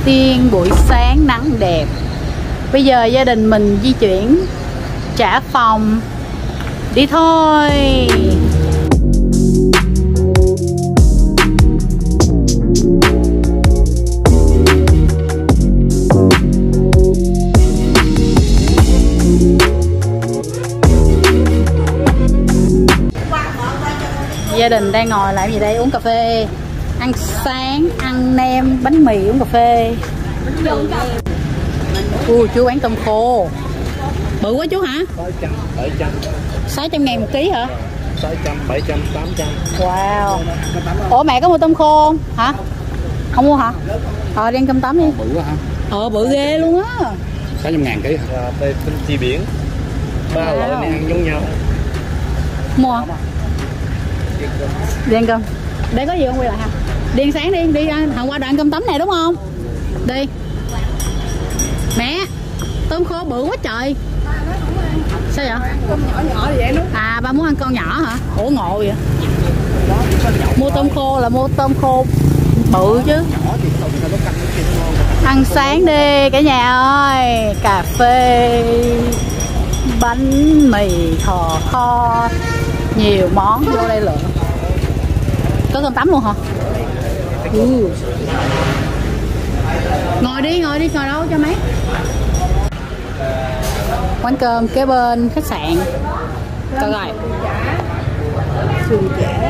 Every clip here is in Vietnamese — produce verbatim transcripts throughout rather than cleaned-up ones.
tiên buổi sáng nắng đẹp. Bây giờ gia đình mình di chuyển trả phòng đi thôi. Gia đình đang ngồi làm gì đây? Uống cà phê, ăn sáng, ăn nem, bánh mì, uống cà phê. Ui, chú bán tôm khô bự quá chú hả? sáu trăm ngàn một ký hả? sáu trăm, bảy trăm, tám trăm. Wow. Ủa mẹ có mua tôm khô không? Hả? Không mua hả? Ờ đi ăn cơm tấm đi. Bự quá hả? Ờ bự ghê luôn á. sáu trăm ngàn ký hả? Đây tinh chi biển. Ba wow. Loại này ăn giống nhau. Mua hả? Đi ăn cơm. Để có gì không quay lại hả? Đi ăn sáng đi, đi ăn thằng qua đoạn cơm tấm này đúng không? Đi. Mẹ, tôm khô bự quá trời. Sao vậy? Con nhỏ nhỏ vậy nó. À ba muốn ăn con nhỏ hả? Ủa ngộ vậy. Mua tôm khô là mua tôm khô bự chứ. Ăn sáng đi cả nhà ơi. Cà phê, bánh mì, thò kho, nhiều món vô đây lựa. Có cơm tấm luôn hả? Ừ. Ngồi đi, ngồi đi, ngồi đâu cho mấy. Quán cơm kế bên khách sạn. Coi rồi. Sườn chả.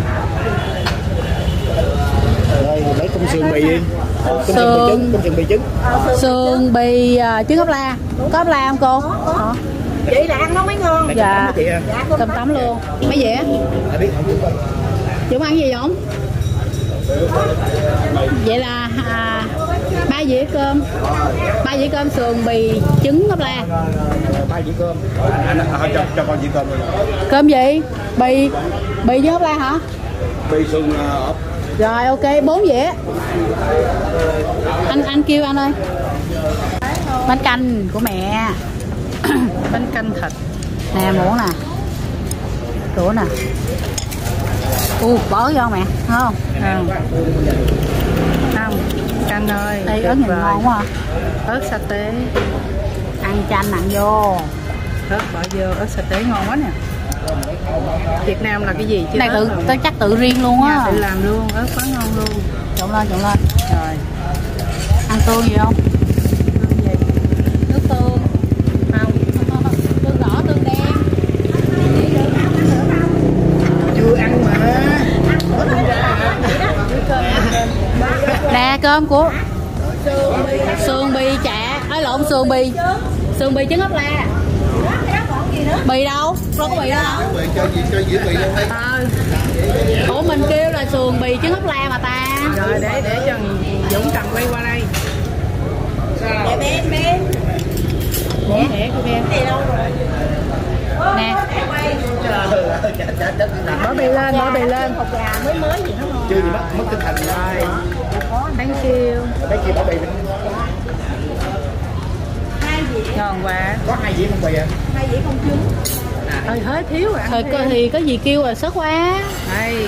Đây lấy con sườn bì đi. Sườn con sườn bì trứng. Sườn bì uh, trứng ốp la. Có ốp la không cô? Hả? Vậy là ăn nó mới ngon. Dạ. Cơm tấm luôn. Mấy dĩa? Chúng ăn gì không? Vậy là à, ba dĩa cơm, ba dĩa cơm sườn bì trứng ốp la. Ba dĩa cơm. Anh anh cho cho con dĩa cơm luôn. Cơm gì? Bì bì trứng ốp la hả? Bì sườn ốp. Rồi ok, bốn dĩa. Anh anh kêu anh ơi. Bánh canh của mẹ. Bánh canh thịt. Nè muỗng nè. Đũa nè. U bỏ vô mẹ, không? Không. Không. Canh ơi. Đây ớt nhìn ngon quá à. Ớt sa tế. Ăn chanh nặng vô. Ớt bỏ vô, ớt sa tế ngon quá nè. Việt Nam là cái gì chứ? Này tự tôi chắc tự riêng luôn á. Tự làm luôn, ớt quá ngon luôn. Trộn lên, trộn lên. Rồi. Ăn tương gì không? Tương gì? Nước tương. Không. Tương đỏ, tương đen. Chưa ăn mà. Nè cơm của sườn bì chả, ấy lộn sườn bì, sườn bì trứng ốp la. Bì đâu? Đâu có bì đâu. Bì cho gì cho dĩa bì luôn. Ờ. Ủa mình kêu là sườn bì trứng ốp la mà ta. Rồi để để cho Dũng cầm quay qua đây. Để bên bên. Để để cô bên. Nè. Bỏ bì lên, bỏ bì lên. Hột gà mới mới gì nó ngon. Chưa gì mất mất tinh thần rồi. Thank you. Đấy kia bỏ bì. Hai dĩa. Ngon quá. Có hai dĩa không bì à? Hai dĩa không trứng. Hơi hơi thiếu à. Thôi thì có gì kêu là sớt quá. Đây.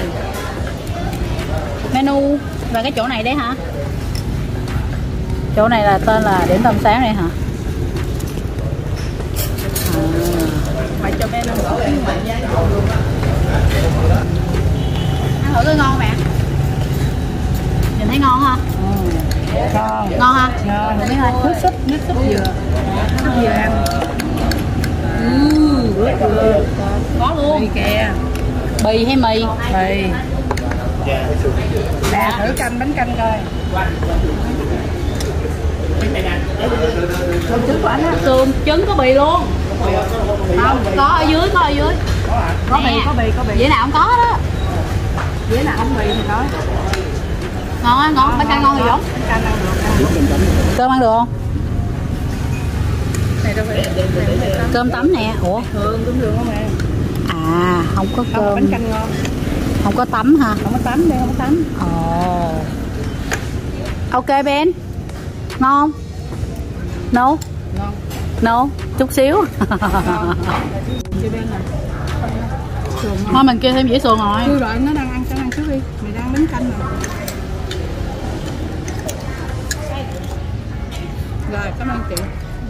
Menu và cái chỗ này đấy hả? Chỗ này là tên là điểm tâm sáng này hả? À. Mày cho menu nổi tiếng mày nha. Ăn thử cái ngon mẹ. Nhìn thấy ngon hả? Ừ. Ngon. Ngon hả? Ngon. Thử miếng thôi. Nước súp, nước súp dừa. Nước súp dừa ăn. Ừ, có luôn. Bì kìa. Bì hay mì? Bì. Nè thử canh bánh canh coi. Còn trứng của anh á. Sườn trứng có bì luôn. Không, có ở dưới, có ở dưới. Có bì, có bì, có bì. Dĩa nào không có đó. Dĩa nào không bì thì nói. Ngon á, ngon, bánh canh ngon gì không? Bánh canh ăn được. Cơm ăn được không? Này đâu phải. Cơm tấm nè. Ủa? Thường cũng được không em? À, không có cơm. Không, bánh canh ngon. Không có tấm hả? Không có tắm đây, không có tắm. Ồ. Ok Ben. Ngon. No. Ngon. No, chút xíu. Chị Ben nè. Thôi mình kêu thêm dĩa sườn rồi. Chưa rồi, nó đang ăn, cho ăn trước đi. Mày đang bánh canh rồi. Rồi, cảm ơn chị.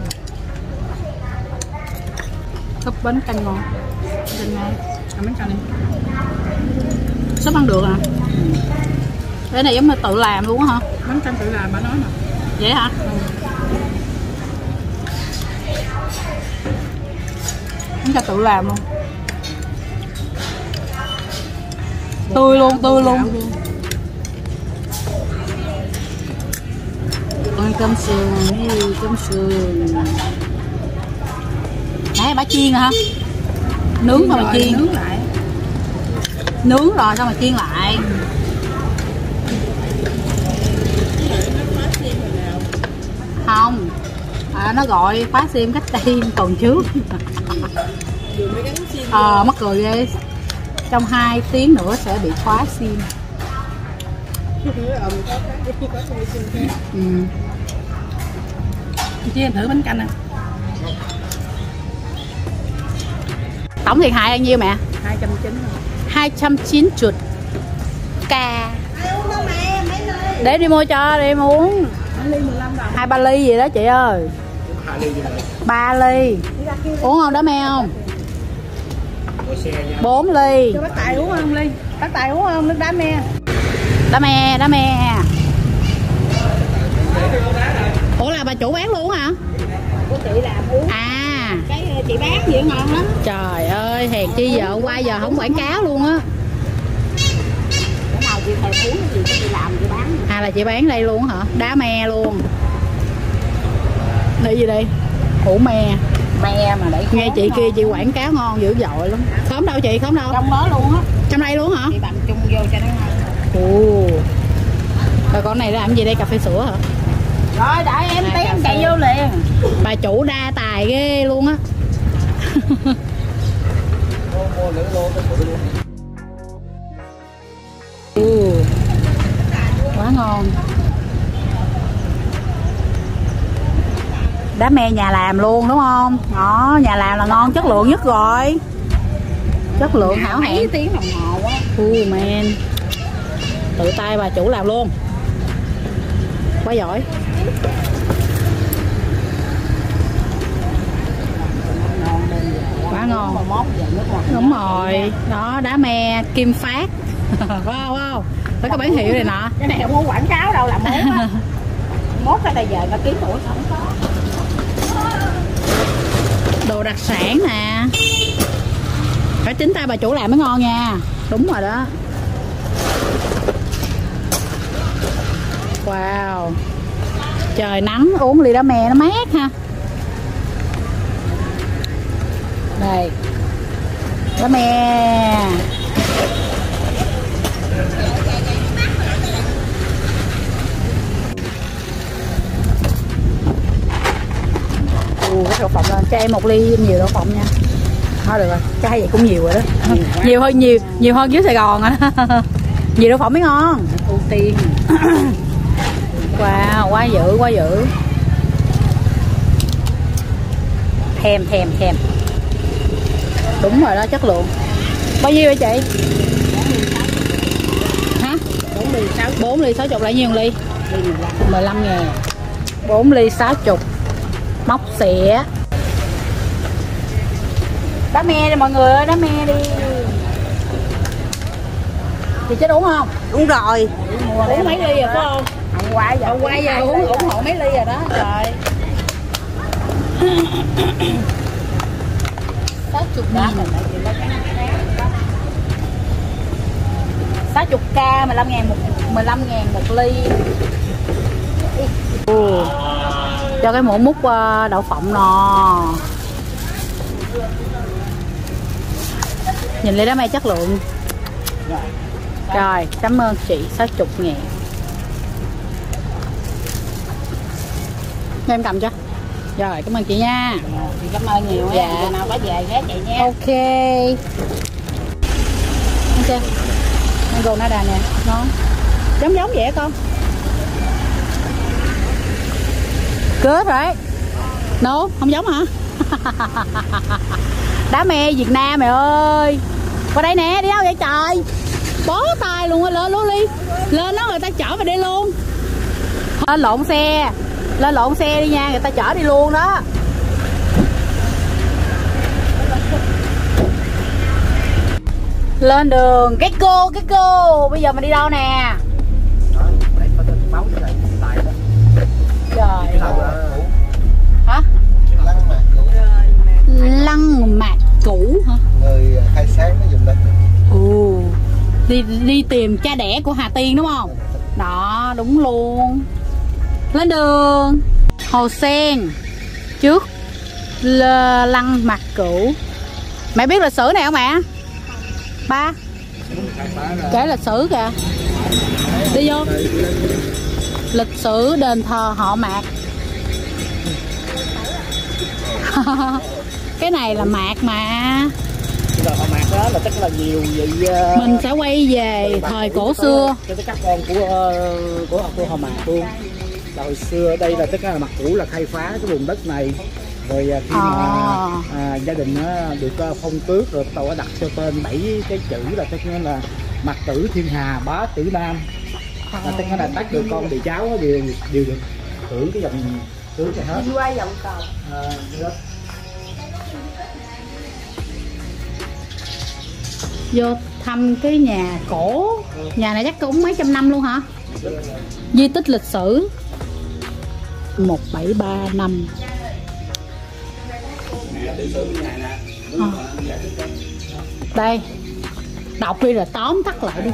Súp bánh canh ngon. Trên ngay. Ăn bánh canh đi. Súp ăn được à? Cái này giống như tự làm luôn á hả? Bánh canh tự làm bà nói mà. Vậy hả? Ừ. Bánh canh tự làm luôn. Tươi luôn, tươi luôn. Ôi cơm sườn, cơm sườn. Nãy bà chiên rồi hả? Nướng xong rồi chiên. Nướng lại. Nướng rồi xong rồi chiên lại. Không. À, nó gọi khóa sim cách đây tuần trước. Ờ à, mắc cười ghê. Trong hai tiếng nữa sẽ bị khóa sim. Ừ. Chị em thử bánh canh à? Tổng thiệt hại bao nhiêu mẹ? hai trăm chín mươi. hai trăm chín mươi k. Để đi mua cho, đi muốn. Hai ba ly gì đó chị ơi. Ba ly. Uống không đá me không? Bốn ly. Cho bác Tài uống không ly? Bác Tài uống không nước đá me? Đá me, đá me. Ủa là bà chủ bán luôn hả? Của chị làm uống. À. Cái chị bán vậy ngon lắm. Trời ơi, hèn chi giờ qua giờ không quảng cáo luôn á. Cái nào chị thèm uống gì cho chị làm chị bán. À là chị bán đây luôn hả? Đá me luôn. Đây gì đây? Hủ me. Me mà để nghe chị kia chị quảng cáo ngon dữ dội lắm. Khóm đâu chị? Khóm đâu? trong đó luôn á. Trong đây luôn hả? Chị bằm chung vô cho nó ngon. Ồ. Rồi con này làm gì đây? Cà phê sữa hả? Rồi đợi em tí em chạy vô liền. Bà chủ đa tài ghê luôn á. Ừ. Quá ngon. Đá me nhà làm luôn đúng không? Đó, nhà làm là ngon, chất lượng nhất rồi. Chất lượng hảo hạng. Mấy tiếng đồng hồ quá. Oh man. Tự tay bà chủ làm luôn. Quá giỏi. Quá ngon. Đúng rồi. Đó, đá me Kim Phát. Wow wow. Phải có bán hiệu này nọ. Cái này không có quảng cáo đâu, làm mốt á. Mốt cái này giờ nó kiếm tuổi không có. Đồ đặc sản nè. Phải chính tay bà chủ làm mới ngon nha. Đúng rồi đó. Wow. Trời nắng uống ly đá me nó mát ha. Đây. Đá me. Ồ, cái đậu phộng lên cho em một ly nhiều đậu phộng nha. Thôi được rồi, chai vậy cũng nhiều rồi đó. Nhiều, nhiều hơn nhiều nhiều hơn dưới Sài Gòn á. Nhiều đậu phộng mới ngon. Ưu tiên. Wow, quá dữ, quá dữ. Thèm, thèm, thèm. Đúng rồi đó, chất lượng. Bao nhiêu vậy chị? Hả? bốn ly sáu. bốn ly sáu chục lại nhiêu ly? mười lăm ngàn. bốn ly sáu chục. Móc xỉa. Đá me đi mọi người ơi, đá me đi. Chị chết uống không? Đúng rồi. Uống mấy ly rồi phải không? Hôm qua giờ. Hôm qua giờ uống ủng hộ mấy ly rồi đó. Trời. sáu chục nghìn. sáu chục k mười lăm ngàn một mười lăm ngàn một ly. Ừ. Cho cái muỗng múc đậu phộng nò. Nhìn lấy đá me chất lượng. Rồi, cảm ơn chị. Sáu chục ngàn. Em cầm cho. Rồi, cảm ơn chị nha. Chị cảm ơn nhiều. Dạ. Chừng nào có về ghé chị nha. Ok. Ok. Mango nó đà nè, ngon. Giống giống vậy con. Good right? No, không giống hả? Đá me Việt Nam mày ơi. Qua đây nè, đi đâu vậy trời? Bó tay luôn á, lên luôn đi. Lên đó người ta chở vào đây luôn. Lên lộn xe. Lên lộn xe đi nha, người ta chở đi luôn đó. Lên đường cái cô cái cô. Bây giờ mình đi đâu nè? Trời hả? Lăng mạc cũ hả? Người khai sáng nó dùng đất. Ồ, đi đi tìm cha đẻ của Hà Tiên đúng không? Đó, đúng luôn. Lên đường Hồ Sen trước lăng mạc cũ. Mẹ biết lịch sử này không mẹ? Ba kể lịch sử kìa. Đi vô. Lịch sử đền thờ họ Mạc. Cái này là Mạc mà. Họ Mạc đó là chắc là nhiều vậy. Uh... Mình sẽ quay về thời cổ xưa. Cho các con của uh, của của họ Mạc luôn. Là hồi xưa đây là tất cả là Mạc cũ là khai phá cái vùng đất này. Rồi khi mà à. À, gia đình á, được uh, phong tước rồi tàu đã đặt cho tên bảy cái chữ là tất nhiên là Mạc Tử Thiên Hà Bá Tử Nam. À, tất cả là tất được con bị cháu đều đều được hưởng cái dòng tước này hết. Đi qua dòng cầu. À, vô thăm cái nhà cổ. Nhà này chắc cũng mấy trăm năm luôn hả? Di tích lịch sử một bảy ba năm. À. Đây đọc đi rồi tóm tắt lại đi.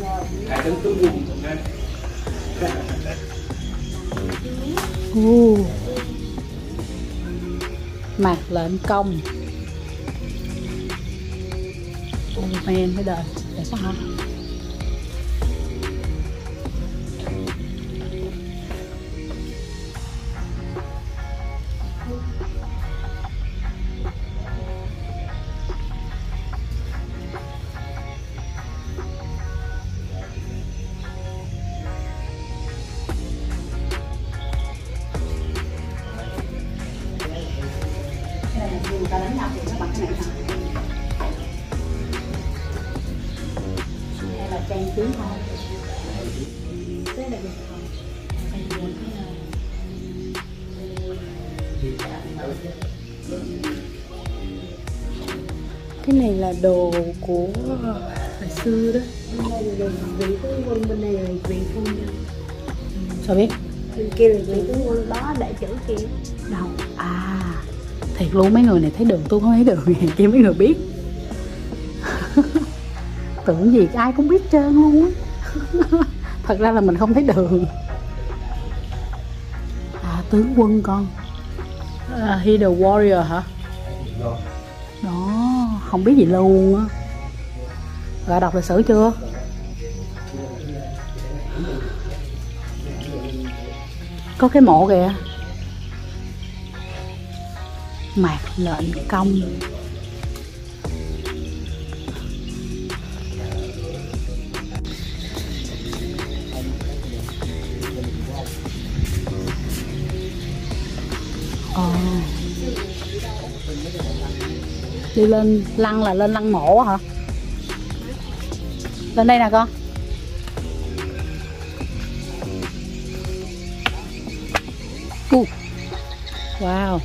uh. Mạc Lệnh Công. Oh man, cái đời để có hả? Người ta đánh nhau thì nó bằng cái này hả? Hay là trang trí thôi? Thế là được không? Cái này là đồ của hồi xưa đó. Bên đây là vị tướng quân, bên đây là vị phu nhân. Sao biết? Bên kia là vị tướng quân đó để chữ kia. Đâu? À, thiệt luôn, mấy người này thấy đường tôi không thấy đường này kia mấy người biết. Tưởng gì ai cũng biết trơn luôn á. Thật ra là mình không thấy đường. À, tướng quân con. À, he the warrior hả? Đó, không biết gì luôn á. Rồi đọc lịch sử chưa? Có cái mộ kìa. Mạc Lệnh Công. Ờ. Đi lên lăng là lên lăng mộ hả? Lên đây nè con. Uh. Wow.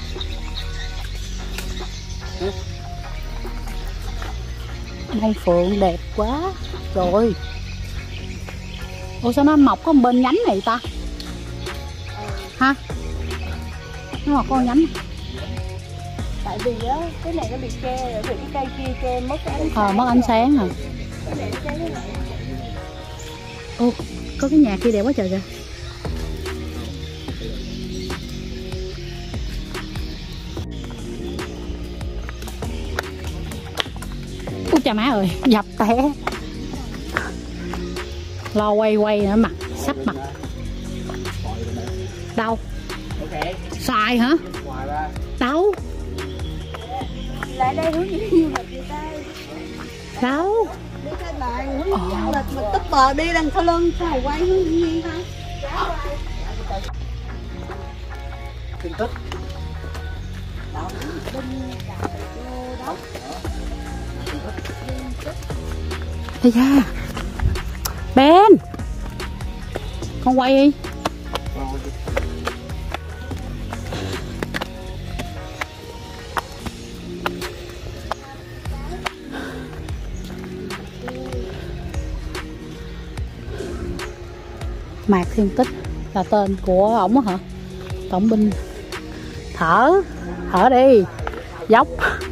Bông phượng đẹp quá. Rồi. Ủa sao nó mọc có một bên nhánh này ta? Ha? Nó mọc có một nhánh. Tại vì á, cái này nó bị che rồi, vì cái cây kia che mất cái ánh Ờ, mất ánh sáng hả? Ô, có cái nhà kia đẹp quá trời kìa. Út cha má ơi, dập té. Lo quay quay nữa, mặt sắp mặt. Đâu? Xài hả? Đâu? Lại đây hướng gì du lịch người ta. Đâu? Đi cái bài hướng du lịch mà tức bờ đi đằng sau lưng sao quay hướng gì hả? tin tức. Ây da. Ben. Con quay đi. Mạc Thiên Tích là tên của ổng hả? Tổng binh. Thở, thở đi, dốc.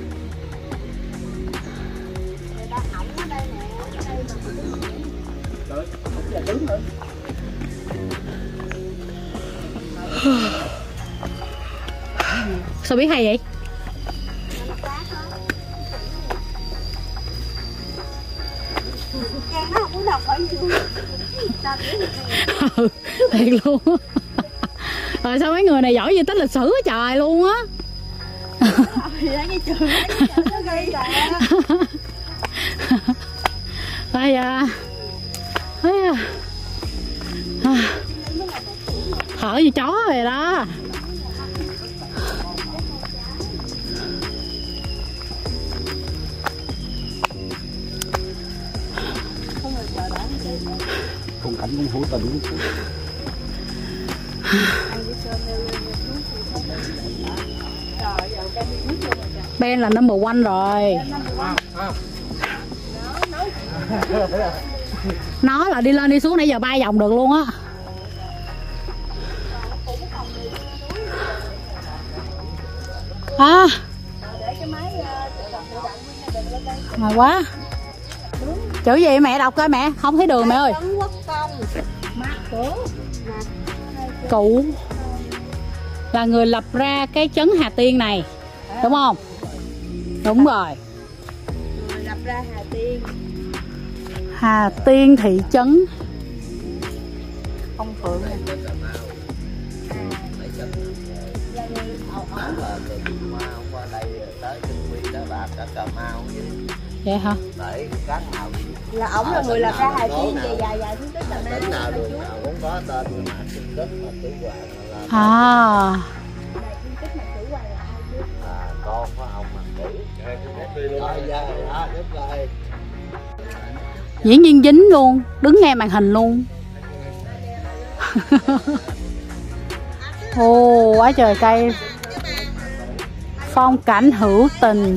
Sao biết hay vậy? Ừ, thiệt luôn. Rồi sao mấy người này giỏi di tích lịch sử quá trời luôn á. Đây à. Thấy à. Thở như chó rồi đó. Khung cảnh cũng hữu tình. Ben là number one rồi. Nó là đi lên đi xuống nãy giờ bay vòng được luôn á. À, mệt quá. Chữ gì mẹ đọc coi mẹ, không thấy đường mẹ ơi. Cụ là người lập ra cái trấn Hà Tiên này, đúng không? Đúng rồi. Người lập ra Hà Tiên. Hà Tiên thị trấn. Ông Phượng này. Vậy hả? Là ổng là người lập ra Hà Tiên dài dài dài xuống tới Cà Mau. Tỉnh nào đường nào cũng có tên mà Thiên Tích mà Tử Hoàng là À. là con của ông mà Tử. Rồi giờ đó giúp lại. Diễn viên dính luôn, đứng nghe màn hình luôn. Ồ, quá trời cây. Phong cảnh hữu tình.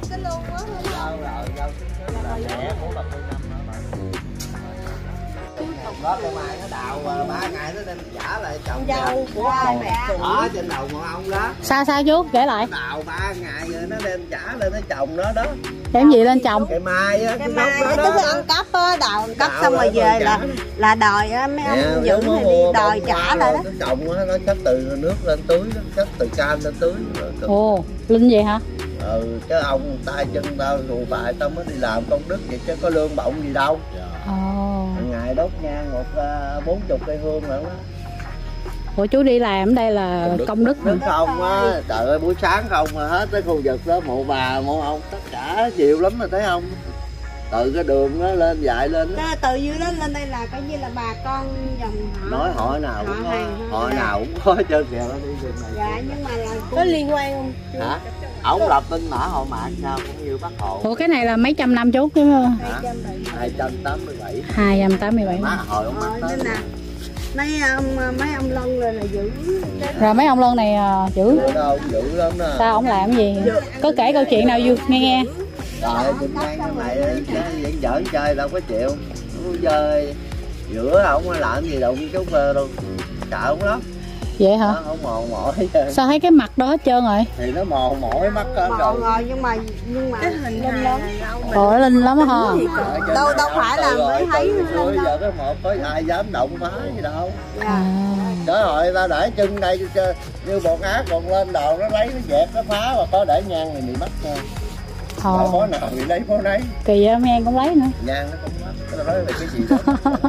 Có cái mai nó đào ba ngày nó đem trả lại chồng dâu của ai mẹ ở trên đầu của ông đó. Sao sao chú kể lại. Nó đào ba ngày rồi nó đem trả lên nó chồng nó đó. Đem gì lên chồng? Cái mai á, cái mai nó tức là ăn cắp á, đào ăn cắp xong rồi về là là đòi á, mấy ông dựng thì đi đòi trả lại đó. Cái chồng á nó xách từ nước lên tưới, nó xách từ can lên tưới. Ồ, Linh vậy hả? Ừ, chứ ông tay chân tao rù bài tao mới đi làm công đức vậy chứ có lương bổng gì đâu. Ồ. Ngày đốt nhang một bốn chục cây hương nữa đó. Ủa chú đi làm đây là công đức, công đức Đức không á, trời ơi buổi sáng không mà hết cái khu vực đó mộ bà mộ ông tất cả nhiều lắm rồi thấy không? Từ cái đường nó lên dại lên đó. Từ dưới đó lên đây là coi như là bà con dòng họ. Nói họ nào cũng có, họ nào cũng có trên kìa nó đi đường này. Dạ nhưng mà là có liên quan không? Hả? Ổng lập tên mã họ Mạc sao cũng như Bắc Hồ. Ủa cái này là mấy trăm năm chú đúng không? hai trăm tám mươi bảy. hai trăm tám mươi bảy. Má hồi ông Mạc nên là mấy ông mấy ông Lân rồi là giữ. Rồi mấy ông Lân này uh, giữ. Đâu giữ lắm đó. Sao ông làm gì? Có kể câu chuyện nào vui nghe nghe. Trời trên ngang cái này vẫn giỡn chơi đâu có chịu. Chơi giữa không làm gì đụng chút đâu. Sợ không lắm. Vậy hả? Nó không mòn mỏi. Sao thấy cái mặt đó hết trơn rồi? Thì nó mòn mỏi mắt hết rồi. Mòn rồi nhưng mà nhưng mà cái hình linh lắm. Ồ linh lắm hả? Đâu đâu phải là mới thấy thôi giờ cái một có ai dám động phá gì đâu. Dạ. Trời ơi ta để chân đây như bọn ác còn lên đầu nó lấy nó dẹp nó phá mà có để nhang thì bị mất nha. Ờ. Có nào bị lấy có lấy. Kỳ vậy men cũng lấy nữa. Nhang nó không mất. Nó nói là cái gì đó.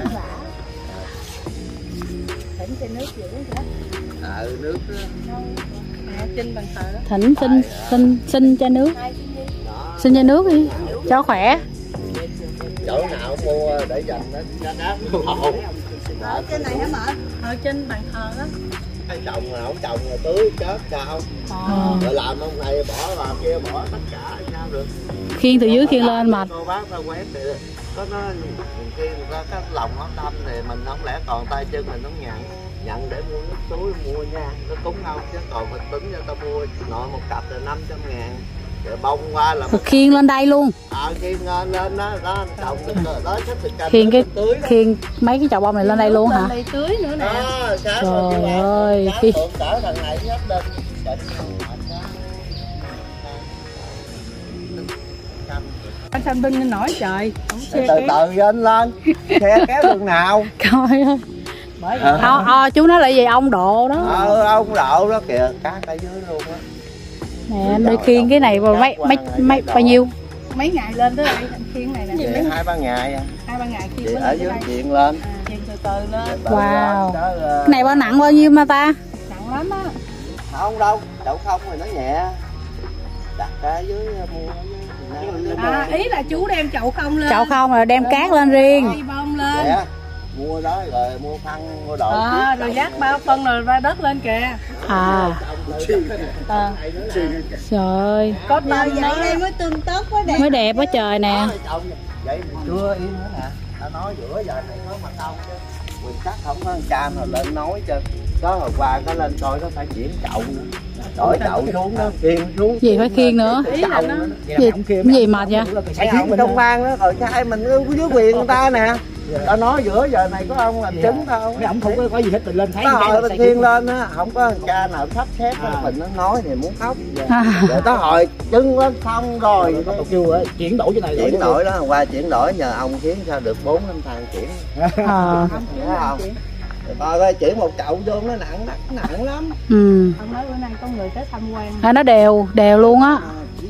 Thỉnh cho nước dữ vậy. Ừ nước đó. À, trên bàn thờ đó. Thỉnh xin xin xin cho nước. Xin cho nước đi cho khỏe. Chỗ nào mua để dành nó nó đáp hộ. Ở trên này hả mợ? Ở trên bàn thờ đó. Cái trồng mà không trồng rồi tưới chết sao? À. Rồi làm ông này bỏ vào kia bỏ tất cả sao được? Khiêng từ dưới khiêng lên mà. Cô bác ta quét thì có nó khi ra cái lòng nó tâm thì mình không lẽ còn tay chân mình không nhận nhận để mua nước suối mua nha nó cúng không chứ còn mình tính cho tao mua nội một cặp là năm trăm ngàn rồi bông qua là mình khiêng lên đây luôn. Ờ khiêng lên lên đó, đó trồng được đó xếp được canh. Khiêng cái khiêng mấy cái chậu bông này lên đây luôn hả? Đây tưới nữa nè. Đó, cá trời ơi, khi cỡ thằng này hết lên. Anh Thanh Vinh nổi trời. Từ từ anh lên. Xe kéo đường nào? Coi ơi. Ờ. Ờ, ờ, chú nói là gì ông độ đó. Ờ, ông độ đó kìa, cá ở dưới luôn á. Nè anh đi khiêng cái này vào mấy mấy mấy bao nhiêu? Mấy ngày lên tới đây anh khiêng này nè. Vậy hai ba ngày à. Hai ba ngày khiêng Vậy mới ở lên dưới tới đây. chuyện lên. À, khiêng từ từ lên. Wow. Đó, uh... Cái này bao nặng bao nhiêu mà ta? Nặng lắm á. Không đâu, chậu không rồi nó nhẹ. Đặt ra dưới mua. À, ý là chú đem chậu không lên. Chậu không rồi đem cát lên riêng. Đi bông lên. Dạ. Mua đó rồi mua phân mua đồ. À, rồi dắt bao phân rồi ra đất lên kìa. À. À. Trời ơi. Có vậy đây mới tươm tất quá đẹp. Mới đẹp quá trời nè. Vậy mình chưa yên nữa nè. Ta nói giữa giờ này có mặt đông chứ. Mình chắc không có cha nào lên nói chứ. Có hồi qua có lên coi nó phải chuyển chậu nữa. Đổi chậu xuống đó, khiêng xuống. Gì phải khiêng nữa? Ý là nó Gì, gì mệt vậy? Cái ông công an đó, rồi trai mình có dưới quyền người ta nè. Tao nói giữa giờ này có ông làm chứng đâu. Mấy ông không có, có gì hết, mình lên thấy Tao hỏi mình khiêng lên á, không có cha nào sắp xếp à. Mình nó nói thì muốn khóc. À. Rồi tao hỏi chứng lên xong rồi. Có kêu chuyển đổi cái này. Chuyển đổi đó, qua chuyển đổi nhờ ông khiến sao được bốn năm thằng chuyển. Ờ. Thấy không? Coi coi chuyển một chậu vô nó nặng nặng nặng lắm. Ừ. ông nói bữa nay có người tới tham quan. À, nó đều đều luôn á.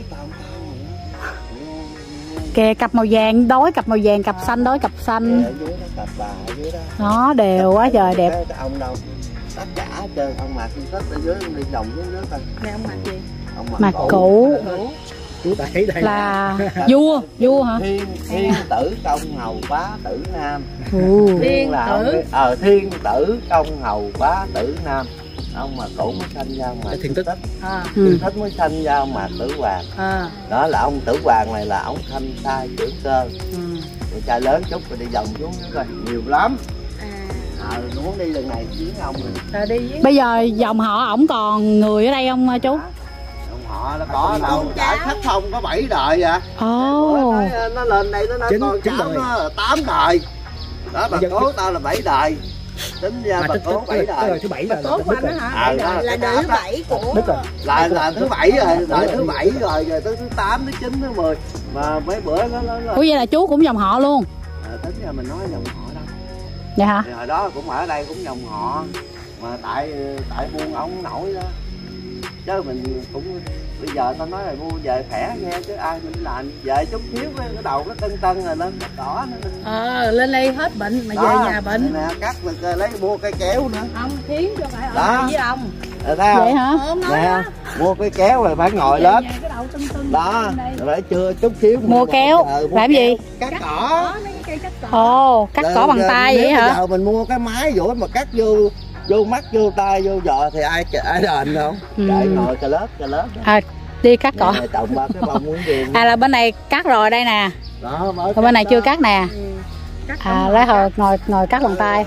Kìa cặp màu vàng đối cặp màu vàng, cặp xanh đối cặp xanh. Nó đều quá trời đẹp. Ông đâu tất cả chơi ông mặc thích ở dưới đi vòng dưới nước thôi. Nè ông mặc gì? Ông Mặc cũ Chú tại đây là vua vua hả? Thiên thiên tử công hầu bá tử nam. Ừ. Thiên tử. Ờ thiên tử công hầu bá tử nam. Ông mà cũ mới sanh ra mà Thiên Tích. À. Thiên Tích mới sanh ra mà Tử Hoàng. À. Đó là ông Tử Hoàng này là ông thanh sai chữ cơ. Ừ. Rồi trai lớn chút rồi đi vòng xuống nữa coi nhiều lắm. À. Ờ à, muốn đi lần này chuyến ông mình. Rồi đi với. Bây giờ dòng họ ổng còn người ở đây không chú? Ông họ nó có đâu, đã khách không có bảy đời à. Ồ. Nó, nó lên đây nó nói Chín- con chín cháu đời. nó tám đời. Đó bà cố tao là bảy đời. Tính ra bà cố bảy đời. Thứ bảy là Tốt của anh đó hả? À, đó, Là đời thứ bảy của. Đức rồi. là là thứ bảy rồi, đời thứ bảy rồi, rồi tới thứ tám, thứ chín, thứ mười. Mà mấy bữa nó nó, nó... Ủa vậy là chú cũng dòng họ luôn? À, tính ra mình nói dòng họ đâu. Dạ hả? Thì hồi đó cũng ở đây cũng dòng họ. Mà tại tại buôn ông nổi đó. Chứ mình cũng bây giờ tao nói là mua về khỏe nghe chứ ai mình làm về chút xíu cái đầu nó tân tân rồi lên đỏ nữa. Ờ lên đây hết bệnh mà Đó, về nhà bệnh. nè cắt được lấy mua cây kéo nữa. Ông khiến cho phải ở Đó. đây với ông. Rồi thấy không? Vậy hả? Ông nói Nè, đó. mua cái kéo rồi phải ngồi Về lên. nhà cái đầu tưng tưng Đó, lên đây. rồi phải chưa chút xíu Mua kéo, chờ, mua làm kéo, gì? Cắt cỏ. Đó, mấy cái cây cắt cỏ. Ồ, cắt cỏ bằng tay vậy hả? Bây giờ mình mua cái máy vỗ mà cắt vô vô mắt vô tay vô giò thì ai ai đền không? Ừ. Chạy ngồi cà lớp cà lớp. À, đi cắt cỏ. Nè, trồng ba cái bông muốn điền. À là bên này cắt rồi đây nè. Đó, mới Còn bên này chưa cắt nè. Ừ. Cắt À lấy hồi ngồi ngồi cắt bằng tay.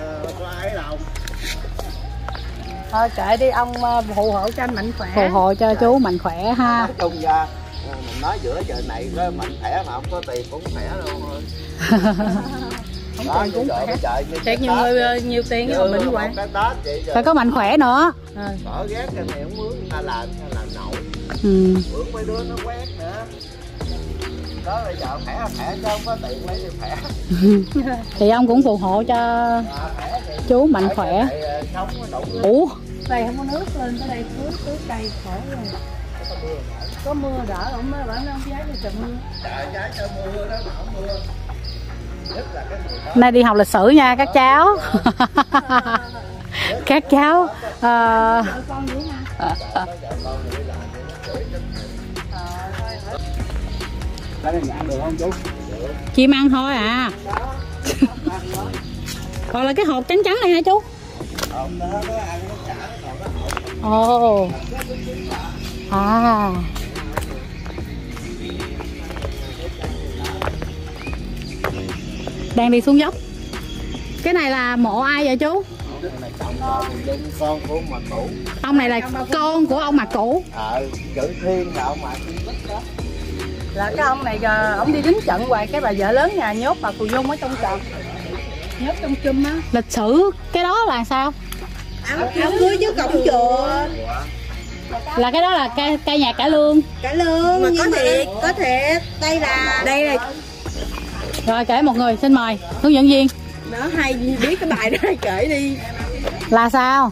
Thôi kệ đi ông phù hộ cho anh mạnh khỏe. Phù hộ cho chú mạnh khỏe ha. Nói chung ra mình nói giữa giờ này có mạnh khỏe mà không có tiền cũng khỏe đâu thôi. Không Đó, tiền cũng giờ khỏe. trời như Thiệt cái nhiều Tết người vậy. nhiều tiền nhưng mà bệnh hoạn. Cái Tết vậy giờ Phải có mạnh khỏe nữa. À. bỏ ghét cái này không mướn người ta làm sao làm nổi. Ừ. Mướn mấy đứa nó quét nữa. Đó bây giờ khỏe khỏe chứ không có tiền lấy đi khỏe. Thì ông cũng phù hộ cho chú mạnh khỏe. Sống nó đủ. Ủa Đây không có nước lên tới đây tưới tưới cây khổ rồi. Có mưa đỡ ông mới bảo nó không giái cho trời mưa. Trời trái cho mưa đó mà không mưa. Nhất là cái mùa đó. nay đi học lịch sử nha các cháu. Các cháu à, Vợ con vậy ha. Cái này ăn được không chú? chim ăn thôi à. Còn là cái hộp trắng trắng này hả chú? Ồ. À. Đang đi xuống dốc. Cái này là mộ ai vậy chú? Dung con của ông Mạc Cũ. Ông này là con của ông Mạc Cũ. Ờ, chữ Thiên là ông Mạc Thiên Bích đó. Là cái ông này ông đi đánh trận hoài, cái bà vợ lớn nhà nhốt bà Phù Dung ở trong trận, nhốt trong chum á. Lịch sử cái đó là sao? Áo cưới trước cổng chùa. Là cái đó là cây cây nhạc cải lương. Cải lương mà có thiệt, có thiệt. Đây là đây là Rồi kể một người, xin mời hướng dẫn viên. nó hay biết cái bài đó hay kể đi. Là sao?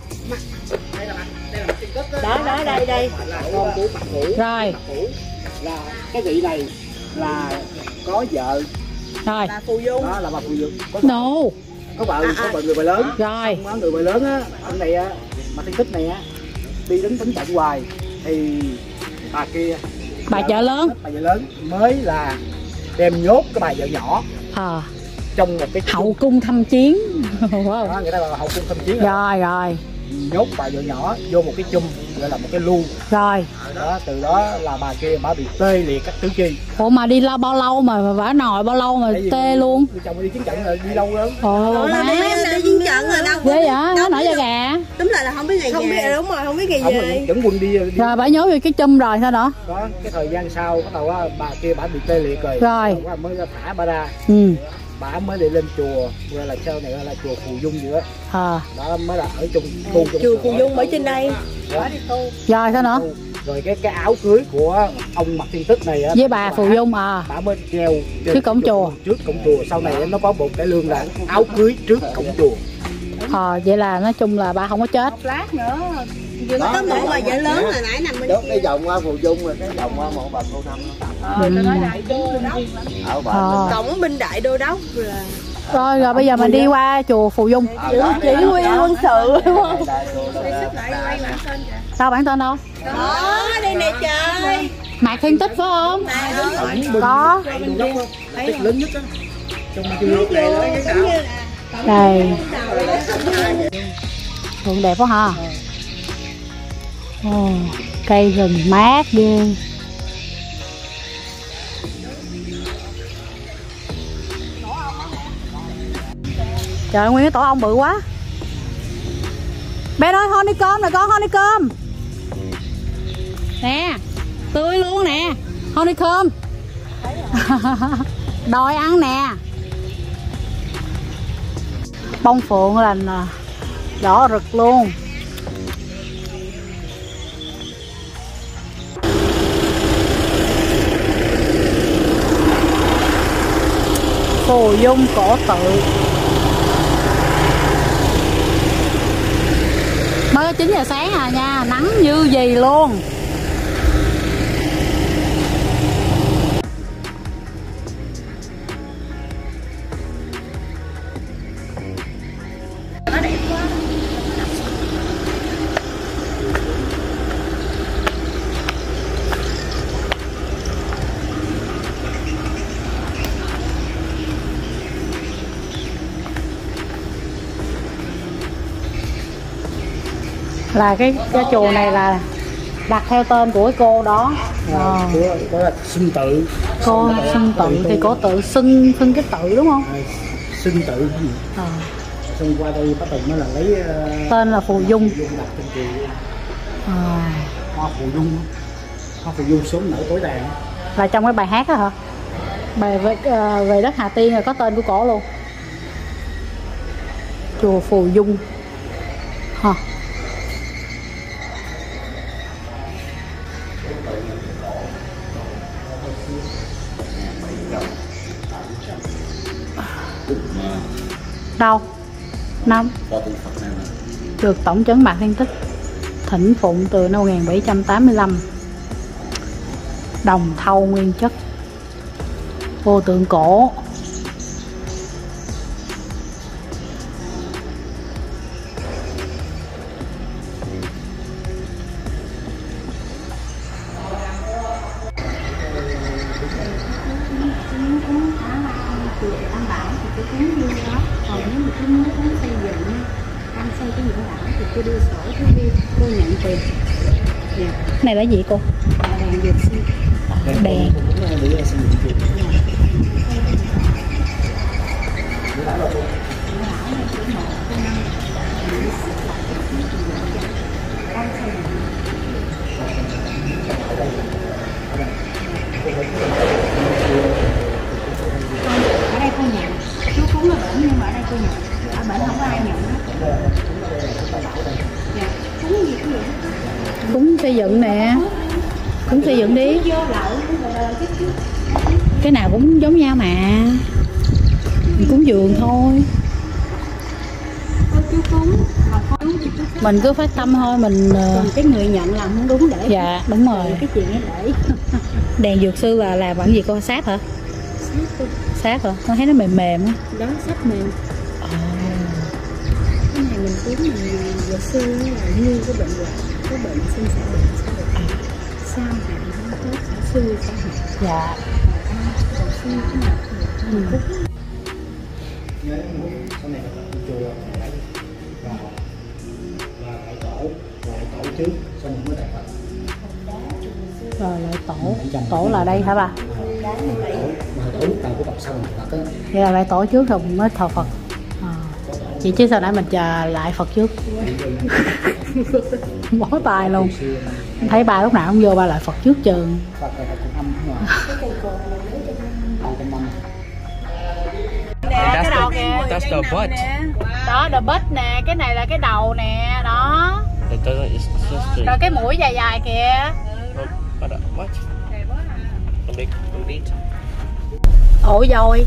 Đó đó đây đây. Là con của Mạc Cũ. Rồi. Là cái vị này là có vợ. Rồi. Là Phù Dung. Đó là bà Phù Dung. Có No. có vợ, có vợ người bà lớn. Rồi. Có người bà lớn á, ông này á, Mạc Thiên Tích này á, đi đến tính trận hoài thì bà kia, Bà vợ lớn. bà vợ lớn mới là đem nhốt cái bà vợ nhỏ Ờ. trong một cái Hậu cung thăm chiến. Wow. đó, người ta gọi là hậu cung thâm chiến. Rồi rồi. Nhốt bà vợ nhỏ vô một cái chum gọi là một cái lu. Rồi. Đó, từ đó là bà kia bà bị tê liệt các tứ chi. Ủa mà đi lâu bao lâu mà vả nồi bao lâu mà tê luôn. Đi chồng đi chiến trận rồi đi lâu lắm. Ồ má. Đi đi chiến trận rồi đâu. Ghê vậy, nó nổi da gà. Đúng là là không biết ngày Không về. biết, đúng rồi, không biết ngày Không về. rồi dẫn quân đi, đi. Rồi bà nhớ vô cái chum rồi sao nữa? Đó, cái thời gian sau bắt đầu á, bà kia bà bị tê liệt rồi. Rồi. Bà mới thả bà ra. Ừ. Bà mới đi lên chùa, gọi là sau này gọi là chùa Phù Dung gì đó. Ờ. Đó mới là ở trong tu trong Chùa Phù Dung ở trên đây. đó. Rồi sao nữa? Rồi cái cái áo cưới của ông Mạc Thiên Tích này á, Với bà Phù Dung à. bà mới treo trên Trước cổng chùa. Trước cổng chùa, sau này nó có một cái lương là áo cưới trước cổng chùa. Ờ vậy là nói chung là bà không có chết. Lát nữa. Có một bà vợ lớn hồi nãy nằm bên Đốt kia. cái vòng qua Phù Dung rồi cái vòng qua một bà cô Năm nó Ờ, tôi nói đại đô đốc. ở bà. Ờ. Cổng binh đại đô đốc là Rồi rồi bây giờ mình đi qua chùa Phù Dung. chỉ huy quân sự đúng không? Sao bản tên đâu? Đó đây nè trời. Mạc Thiên Tích phải không? Có. Có. Tích lớn nhất á. Trong chùa này đó. Đây. Ruộng đẹp quá ha. Ồ, cây rừng mát ghê. Trời ơi, nguyên cái tổ ong bự quá. Bé ơi, honeycomb nè con, honeycomb. Nè, tươi luôn nè, honeycomb. Đòi ăn nè. Bông phượng là đỏ rực luôn. Phù Dung cổ tự. Mới có chín giờ sáng à nha, nắng như gì luôn. Là cái, cái chùa này là đặt theo tên của cái cô đó. Ờ. Đó là Xưng Tự. Cô Xưng Tự thì cổ tự xưng xưng cái tự đúng không? Xưng Tự cái gì? À. Xong qua đây bắt đầu mới là lấy uh, tên là Phù Dung. Phù Dung đặt trên chùa. À. Hoa Phù Dung. Hoa Phù Dung sớm nở tối tàn. Là trong cái bài hát đó hả? Bài về, uh, về đất Hà Tiên là có tên của cổ luôn. Chùa Phù Dung. Hả? Đâu? Năm. Được tổng trấn Mạc Thiên Tích thỉnh phụng từ năm một nghìn bảy trăm tám mươi lăm. Đồng thau nguyên chất. Vô tượng cổ. Cô đưa sổ cho đi, cô nhận tiền. Này là gì cô? Đèn dược sinh. Đèn. Cúng xây dựng nè, cúng xây dựng đi. Cái nào cũng giống nhau mà, cúng dường thôi. Mình cứ phát tâm thôi, mình còn cái người nhận làm không đúng để. Dạ đúng rồi, cái chuyện ấy để. Đèn dược sư là làm bằng gì con, sáp hả? Sáp hả? Con thấy nó mềm mềm á. Đó, sáp mềm. À. Cái này mình cúng mình dược sư là như cái bệnh hoạn, cái bệnh sinh sản bệnh sẽ được à. Sao hạn không tốt khả sư sao hạn. Dạ. Còn sư cái nào mình cúng. Sau này là chùa và là lại tổ, lại tổ trước xong rồi mới đại Phật. Rồi lại tổ, tổ là đây hả bà? Mà tổ lúc đầu của Phật xong rồi Phật á. Vậy là lại tổ trước rồi mới thờ Phật. À. Chị chứ sao nãy mình chờ lại Phật trước. Bó tay luôn. Thấy ba lúc nào cũng vô ba lại Phật trước trường. Phật là Phật cũng âm không à. Trong mâm. Nè, cái đầu kìa. That's the butt. Đó, the butt nè, cái này là cái đầu nè, đó. Rồi cái mũi dài dài kìa. What? Không biết, không biết. Ổ voi.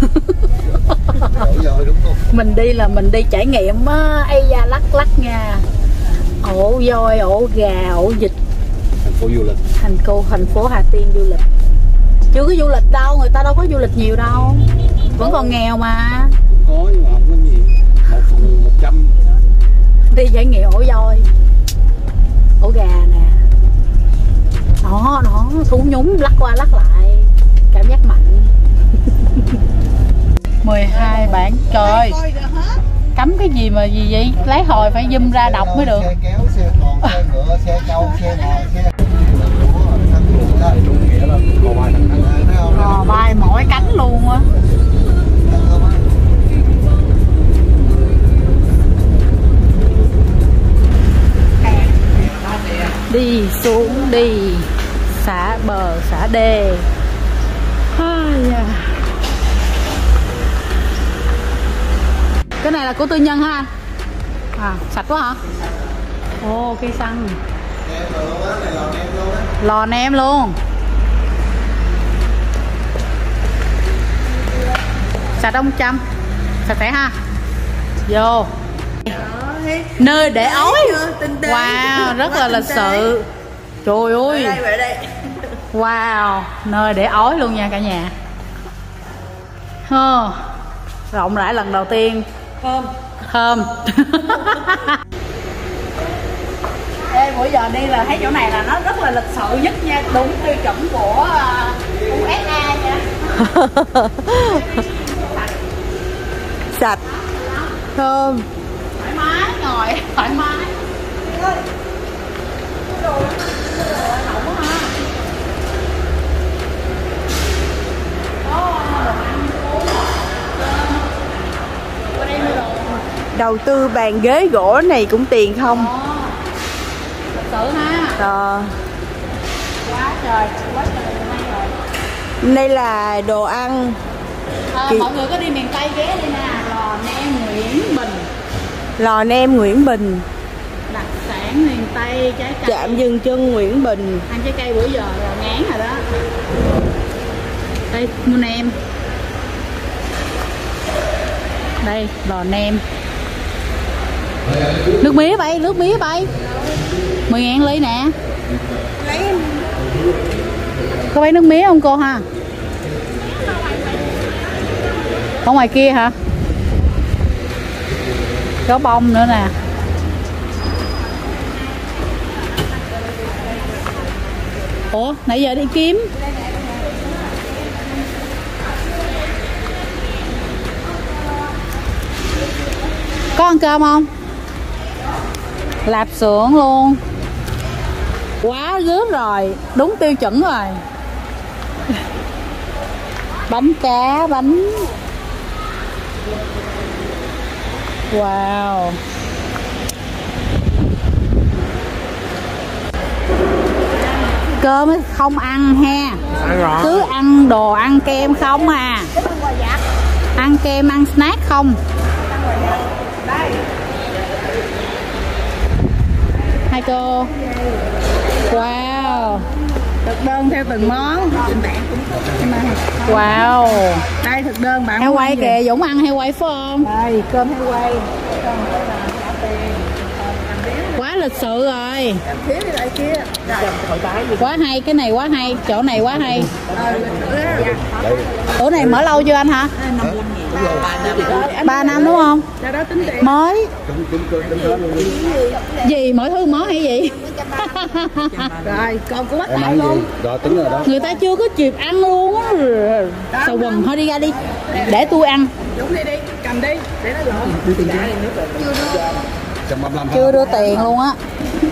Ổ voi đúng không? Mình đi là mình đi trải nghiệm á, ây da lắc lắc nha. Ổ voi, ổ gà, ổ vịt. Thành phố du lịch. Thành cô thành phố Hà Tiên du lịch. Chưa có du lịch đâu, người ta đâu có du lịch nhiều đâu. Vẫn còn nghèo mà. Có nhưng mà không có nhiều. Một phần một trăm. Đi trải nghiệm ổ voi, ổ gà nè. Đó, đó, thú nhúng lắc qua lắc lại. Cảm giác mạnh. mười hai bản, trời ơi. Cấm cái gì mà gì vậy? Lấy hồi phải zoom ra đọc mới được. Xe kéo, xe con, xe ngựa, xe trâu, xe ngồi, xe... Đúng nghĩa là cò bay thẳng thắn. Cò bay mỏi cánh luôn á. Đi xuống đi, xả bờ xả đê. Ai à. Cái này là của tư nhân ha. À, sạch quá hả? Ồ, cây xăng. Lò nem luôn. Sạch ông Trâm. Sạch sẽ ha. Vô. Nơi để ói. Wow, rất là lịch sự. Trời ơi. Wow, nơi để ói luôn nha cả nhà. Hơ. Rộng rãi lần đầu tiên. Thơm. Thơm. Ê, bữa giờ đi là thấy chỗ này là nó rất là lịch sự nhất nha, đúng tiêu chuẩn của uh, u ét a nha. Sạch. Thơm. Thoải mái, ngồi thoải mái. Đầu tư bàn ghế gỗ này cũng tiền không? Thật sự ha. Ờ. Quá trời, quá trời may rồi. Đây là đồ ăn. À, Chị... mọi người có đi miền Tây ghé đi nè, lò nem Nguyễn Bình. Lò nem Nguyễn Bình. Đặc sản miền Tây, trái cây. Trạm dừng chân Nguyễn Bình. Ăn trái cây bữa giờ là ngán rồi đó. Đây, mua nem. Đây, lò nem. Nước mía bay, nước mía bay. mười ngàn ly nè. Có bán nước mía không cô ha? Ở ngoài kia hả? Có bông nữa nè. Ủa, nãy giờ đi kiếm. Có ăn cơm không? Lạp xưởng luôn. Quá gớm rồi. Đúng tiêu chuẩn rồi. Bánh cá, bánh. Wow. Cơm không ăn ha. Cứ ăn đồ ăn kem không à. Ăn kem, ăn snack không. Hai cô. Wow. Thực đơn theo từng món. Wow. Đây thực đơn bạn. Heo quay kìa, Dũng ăn heo quay phải không? Đây cơm heo quay. Quá lịch sự rồi. Phía đi lại kia. Quá hay, cái này quá hay, chỗ này quá hay. Ủa này mở lâu chưa anh hả? ba năm đúng không? Mới. Gì mỗi thứ mới hay gì? Rồi con của bác Đại luôn. Rồi tính rồi đó. Người ta chưa có kịp ăn luôn á. Sầu quần thôi đi ra đi. Để tôi ăn. Dũng đi đi, cầm đi để nó gọn. Chưa đưa tiền luôn á.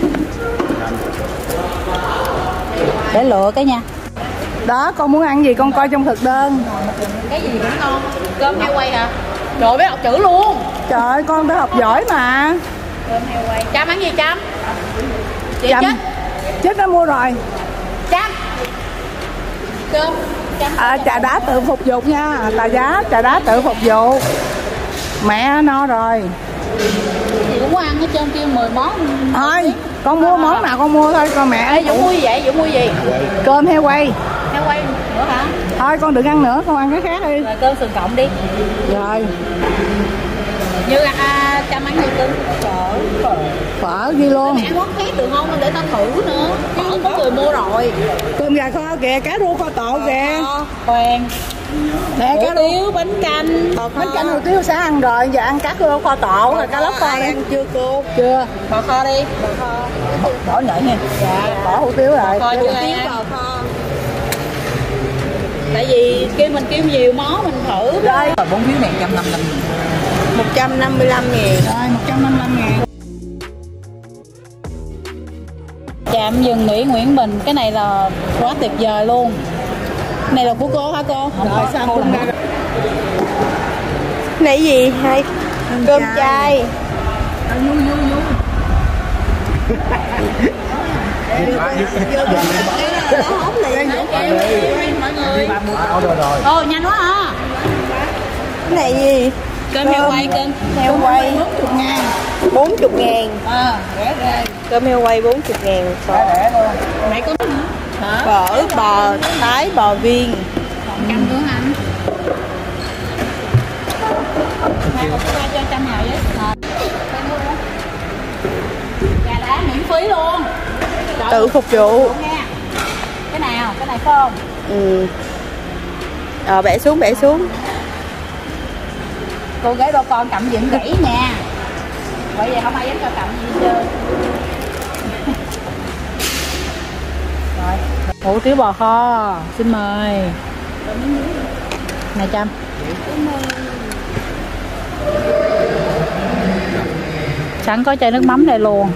Để lựa cái nha. Đó, con muốn ăn gì con coi trong thực đơn. Cái gì cũng ngon. Cơm heo quay hả? Trời biết học chữ luôn. Trời ơi, con đã học giỏi mà. Cơm heo quay. Chăm ăn gì Chăm? Chị Chăm. chết. Chết nó mua rồi. Chăm. Cơm. Chăm. À, trà đá tự phục vụ nha. Tà giá trà đá tự phục vụ. Mẹ no rồi. Chị cũng muốn ăn hết trơn, kêu mười món. Thôi, con mua món nào con mua thôi, con mẹ. Ê, Dũng mua gì vậy? Dũng mua gì? Cơm heo quay. Heo quay nữa hả? Thôi con đừng ăn nữa, con ăn cái khác đi. Rồi cơm sườn cộng đi. Rồi. Như à, Chăm ăn gì cơm? Phở. Phở. Phở ghi luôn. Mẹ ăn món khác được không? Để tao thử nữa. Phở có người mua rồi. Cơm gà kho kìa, cá rô kho tộ kìa. Khoan. Nè cá rô. Tiếu, bánh canh. Bánh canh hủ tiếu sáng ăn rồi, giờ ăn cá rô kho tộ rồi cá lóc kho đi. Ăn chưa cô? Chưa. Bò kho đi. Bò kho. Bỏ nhảy nha. Dạ. Bỏ hủ tiếu rồi. Bò kho chưa ăn. Bò kho. Tại vì kêu mình kêu nhiều món mình thử. Đây. Bốn phiếu này một trăm năm mươi lăm nghìn. một trăm năm mươi lăm nghìn. Rồi một trăm năm mươi lăm nghìn. Trạm dừng nghỉ Nguyễn Bình, cái này là quá tuyệt vời luôn. Cái này là của cô hả cô? Rồi sao không ra? Này gì hay? Cơm chay. Vui vui vui. Ồ nhanh quá à. Cái này gì? Cơm heo quay, cơm heo quay bốn mươi ngàn. bốn mươi ngàn. ờ rẻ rẻ. Cơm heo quay bốn mươi ngàn. Rẻ luôn. Nãy có hả? Phở bò tái bò viên. Canh nữa anh. Hai hộp qua cho trăm hào với. Gà đá miễn phí luôn. Tự phục vụ. Cái nào? Cái này phải không? Ừ. Ờ bẻ xuống bẻ xuống. Cô gái đâu con cầm dựng gãy nha. Bởi vậy không ai dám cho cầm gì hết trơn. Rồi. Hủ tiếu bò kho, xin mời. Này Trâm. Sẵn có chai nước mắm đây luôn.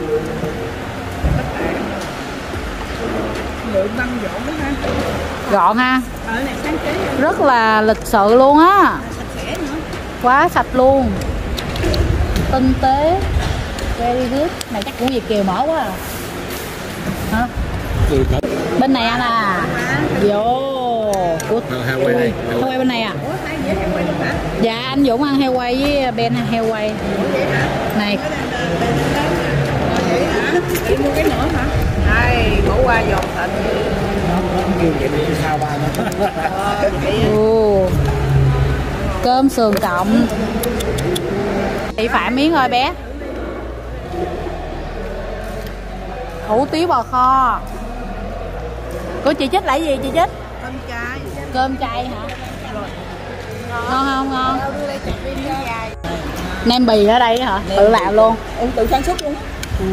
Lượng băng dọn ha. Gọn ha. Ở này sáng chế. Rất là lịch sự luôn á. Quá sạch luôn. Tinh tế. Very good. Này chắc cũng Việt kiều mở quá à. Hả? Bên này anh à. Vô. Good. Heo quay này. Heo quay bên này à? Dạ anh Dũng ăn heo quay với Ben ăn heo quay. Này. Chị mua cái nữa hả? Đây, bỏ qua giọt thịt. Sao ba nó. Ồ. Cơm sườn cộng. Chị phải miếng ơi bé. Hủ tiếu bò kho. Của chị Chích là gì chị Chích? Cơm chay. Cơm chay hả? Ngon không? Ngon. Nem bì ở đây đó hả? Tự làm luôn. Ừ, tự sản xuất luôn. Ừ.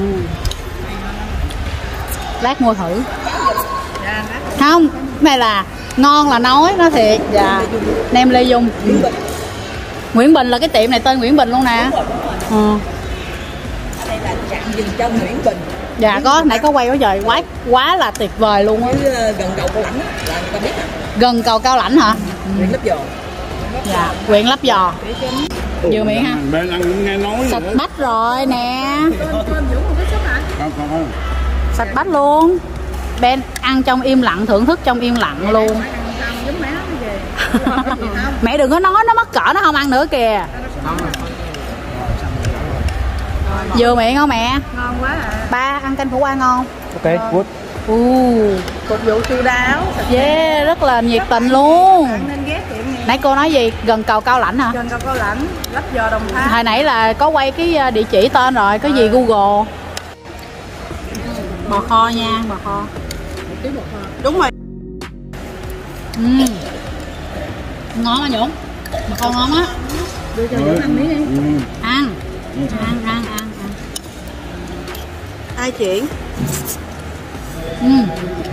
Lát mua thử. Không, này là ngon là nói nó thiệt. Dạ. Nem Lê Dung. Ừ. Nguyễn Bình là cái tiệm này tên Nguyễn Bình luôn nè. Ừ. Đây là trạm dừng chân Nguyễn Bình. Dạ có, nãy có quay có trời quá quá là tuyệt vời luôn á. Gần cầu Cao Lãnh là người ta biết hả? Gần cầu Cao Lãnh hả? Huyện Lấp Vò. Dạ, huyện Lấp Vò. Vừa miệng ha. Bên ăn cũng nghe nói. Sạch bách rồi nè. Cơm cơm Dũng một cái chút hả? Không không không. Sạch bách luôn. Ben ăn trong im lặng, thưởng thức trong im lặng luôn. Giống mẹ nó về. Mẹ đừng có nói nó mắc cỡ nó không ăn nữa kìa. Vừa miệng không mẹ? Ngon quá à. Ba ăn canh khổ qua ngon. Ok, good. uh. Phục vụ chu đáo. Yeah, rất là nhiệt tình luôn. Bạn nên ghé tiệm này. Nãy cô nói gì? Gần cầu Cao Lãnh hả? Gần cầu Cao Lãnh, lấp giò Đồng Tháp. Hồi nãy là có quay cái địa chỉ tên rồi, có gì Google. Bò kho nha, bò kho. Đúng rồi. Uhm. Ngon mà Dũng. Bò kho ngon á. Đưa cho Dũng ăn miếng đi. Ăn. Ăn, ăn, ăn, ăn. Ai chuyển? Uhm.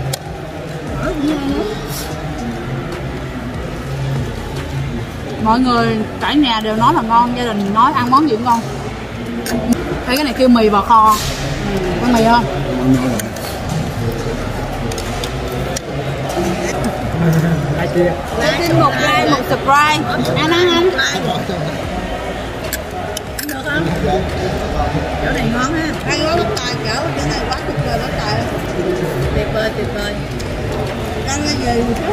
Mọi người cả nhà đều nói là ngon, gia đình nói ăn món gì cũng ngon. Thấy cái này kêu mì bò kho. Ăn mì không? Ai kia? Xin một like, một subscribe. Ăn ăn ăn. Được không? Chỗ này ngon ha. Ăn ngon lắm tài chỗ, chỗ này quá tuyệt vời lắm tài. Tuyệt vời, tuyệt vời. Ăn cái gì chứ?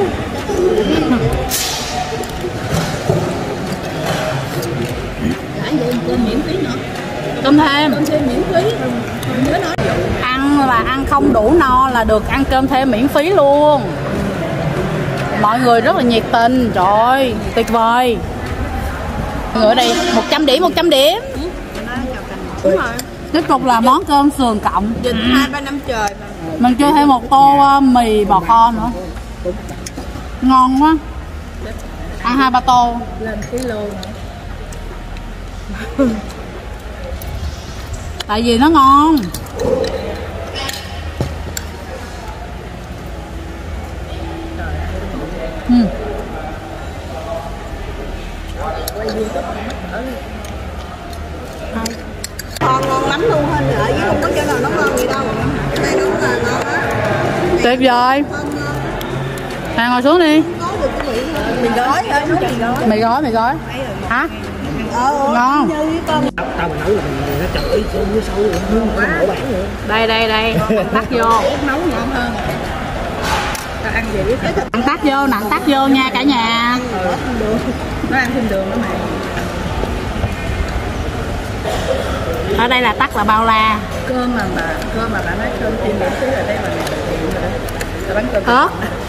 Nãy giờ cơm miễn phí nữa. Cơm thêm. Cơm thêm miễn phí. Không nhớ nói. Ăn là ăn không đủ no là được ăn cơm thêm miễn phí luôn. Mọi người rất là nhiệt tình, trời ơi, tuyệt vời. Mọi người ở đây một trăm điểm, một trăm điểm. Đúng rồi. Tiếp tục là món cơm sườn cộng. Dịch hai ba năm trời mà. Mình cho thêm một tô uh, mì bò kho nữa. Ngon quá. Ăn hai ba tô. Lên ký lô nữa. Tại vì nó ngon. Ừ. Ngon ngon lắm luôn, hơn nữa chứ không có chỗ nào nó ngon gì đâu. Cái này nó là ngon á. Tuyệt vời. Hàng ngồi xuống đi. Có được cái vị mì gói hả? Mì gói, mì gói. Hả? Ờ, ngon. Tao mà nấu là mình nó trời xuống dưới sâu rồi, không có nổi bản nữa. Đây đây đây, tắt vô. Nấu ngon hơn. Ta ăn gì biết hết. Nặng tắt vô, nặng tắt vô nha cả nhà. Nó ăn thêm đường đó mày. Ở đây là tắt là bao la. Cơm mà bà cơm mà bà nói cơm thêm miễn phí ở đây mà này tiệm rồi đó. Ta bán cơm. Ớt.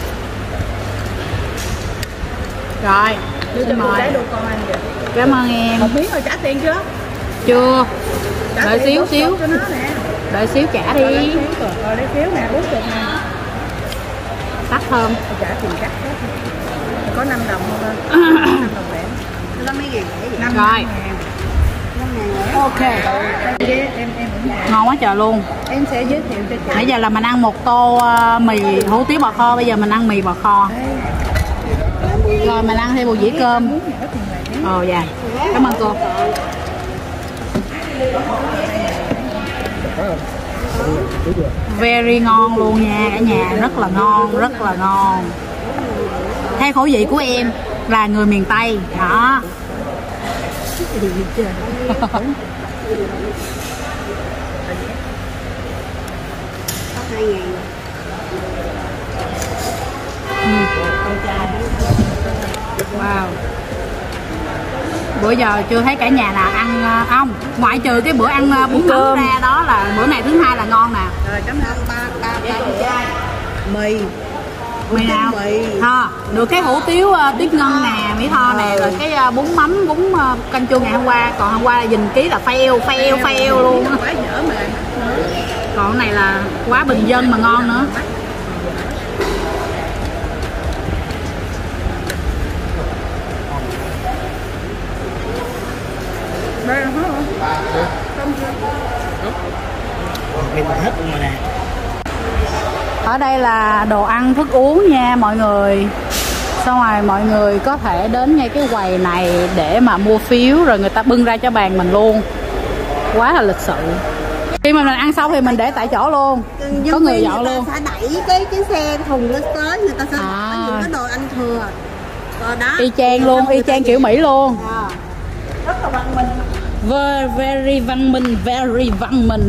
Rồi, Đưa cho xin cô mời. gái đồ con ăn kìa. Cảm ơn em. Một miếng rồi trả tiền chưa? Chưa. Trả Đợi tiền xíu đốt xíu. đốt cho nó nè. Đợi xíu trả Rồi lấy đi. phiếu rồi, rồi lấy phiếu nè, bốn mươi nè. Tắt thơm. Trả tiền cắt hết. Có năm đồng không thôi. năm đồng lẻ. Nó mấy ngàn lẻ vậy? năm Rồi. năm ngàn lẻ. Ok. Em em em ủng hộ. Ngon quá trời luôn. Em sẽ giới thiệu cho chị. Nãy giờ là mình ăn một tô uh, mì hủ tiếu bò kho, bây giờ mình ăn mì bò kho. Rồi mình ăn thêm một dĩa cơm. Ồ dạ. Cảm ơn cô. Very ngon luôn nha cả nhà, rất là ngon, rất là ngon. Theo khẩu vị của em là người miền Tây đó. Wow. Bữa giờ chưa thấy cả nhà nào ăn uh, không, ngoại trừ cái bữa ăn uh, bún mắm ra đó là bữa này thứ hai là ngon nè. Rồi cảm ơn ba ba ba mì Mì nào? mì. Ha, được cái hủ tiếu uh, Tuyết Ngân nè, Mỹ Tho nè, rồi cái uh, bún mắm, bún uh, canh chua ngày hôm qua. Còn hôm qua là dình ký là fail, fail, fail luôn á. Quá dở mà. Còn cái này là quá bình dân mà ngon nữa. Đây là hết rồi. Không chưa? Mình hết luôn mà nè. Ở đây là đồ ăn thức uống nha mọi người. Xong rồi mọi người có thể đến ngay cái quầy này để mà mua phiếu, rồi người ta bưng ra cho bàn mình luôn. Quá là lịch sự. Khi mà mình ăn xong thì mình để tại chỗ luôn. Có người dọn luôn. Người ta sẽ đẩy cái cái xe thùng lên tới, người ta sẽ À. bỏ những cái đồ ăn thừa. Rồi đó. Y chang luôn, y chang kiểu Mỹ luôn. À. Rất là văn minh. Very, very văn minh, very văn minh.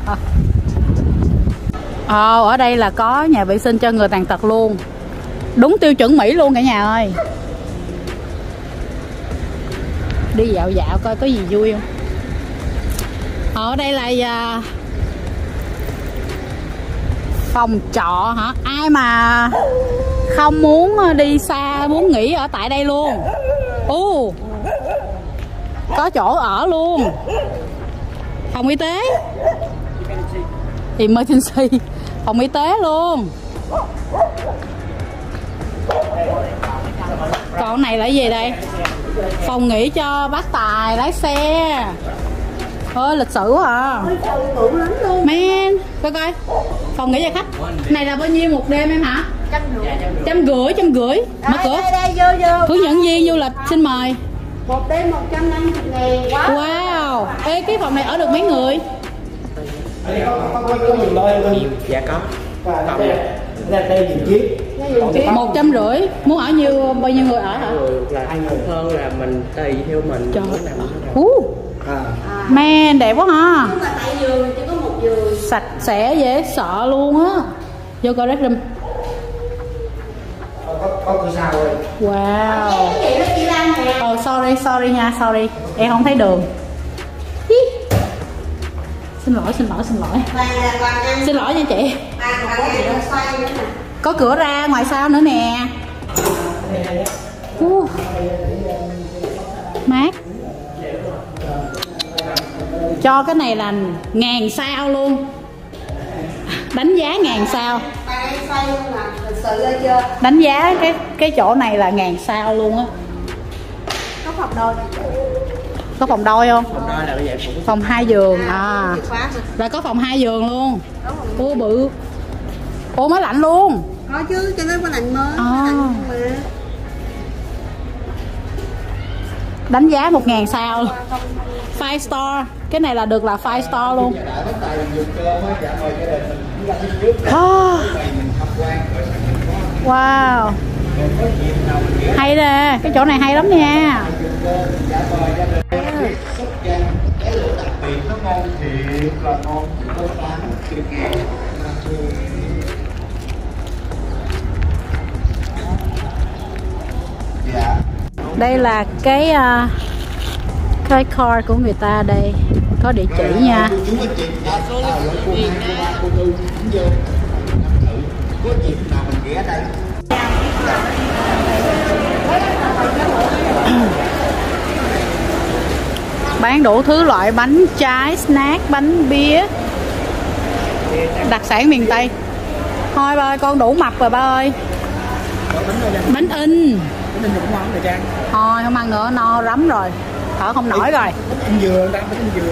Ờ, ở đây là có nhà vệ sinh cho người tàn tật luôn. Đúng tiêu chuẩn Mỹ luôn cả nhà ơi. Đi dạo dạo coi có gì vui không. Ở đây là uh, Phòng trọ hả? Ai mà không muốn đi xa, muốn nghỉ ở tại đây luôn. Ồ, có chỗ ở luôn. Phòng y tế, emergency, phòng y tế luôn. Còn này là gì đây? Phòng nghỉ cho bác Tài lái xe. Ôi lịch sử à. Man, coi coi. Phòng nghỉ cho khách. Này là bao nhiêu một đêm em hả? Trăm rưỡi, trăm rưỡi. Mở cửa. Đây, đây, vô, vô. Hướng dẫn viên du lịch xin mời. Một đêm một trăm năm mươi ngàn. Wow. Ê, cái phòng này ở được mấy người? Dạ có. Một trăm rưỡi. Muốn ở nhiêu bao nhiêu người ở hả? Là hai người hơn là mình tùy theo mình. Trời ơi. Man đẹp quá ha. Nhưng mà tại giường chỉ có một giường. Sạch sẽ dễ sợ luôn á. Vô coi restroom. Wow. Oh sorry sorry nha, sorry. Em không thấy đường. Hi. Xin lỗi xin lỗi xin lỗi. Xin lỗi nha chị. Có cửa ra ngoài sau nữa nè. Uh. Mát. Cho cái này là ngàn sao luôn. Đánh giá ngàn sao. Đánh giá cái cái chỗ này là ngàn sao luôn á. Có phòng đôi. Có phòng đôi không? Phòng đôi là vậy. Phòng hai giường à. Rồi có phòng hai giường luôn. Ô bự. Ô máy lạnh luôn. Có chứ, cho nó có lạnh mới. À. Lạnh mà. Đánh giá một ngàn sao. Five star. Cái này là được là five star luôn. Oh. Wow. Hay nè, cái chỗ này hay lắm nha. Đây là cái uh, cái car của người ta đây, có địa chỉ nha. Bán đủ thứ loại bánh trái, snack, bánh bía, đặc sản miền Tây. Thôi ba ơi, con đủ mập rồi ba ơi. Bánh in. Thôi không ăn nữa, no rắm rồi, thở không nổi rồi. Bánh dừa, đang bánh dừa.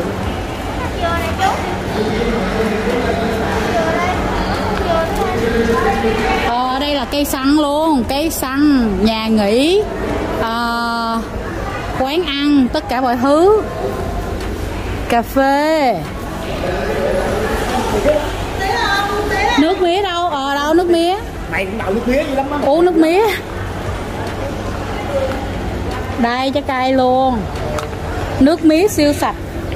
Ờ, ở đây là cây xăng luôn, cây xăng, nhà nghỉ, uh, quán ăn, tất cả mọi thứ, cà phê. Nước mía đâu? Ờ đâu nước mía? Mày cũng đậu nước mía gì lắm á. Uống nước mía. Đây trái cây luôn. Nước mía siêu sạch.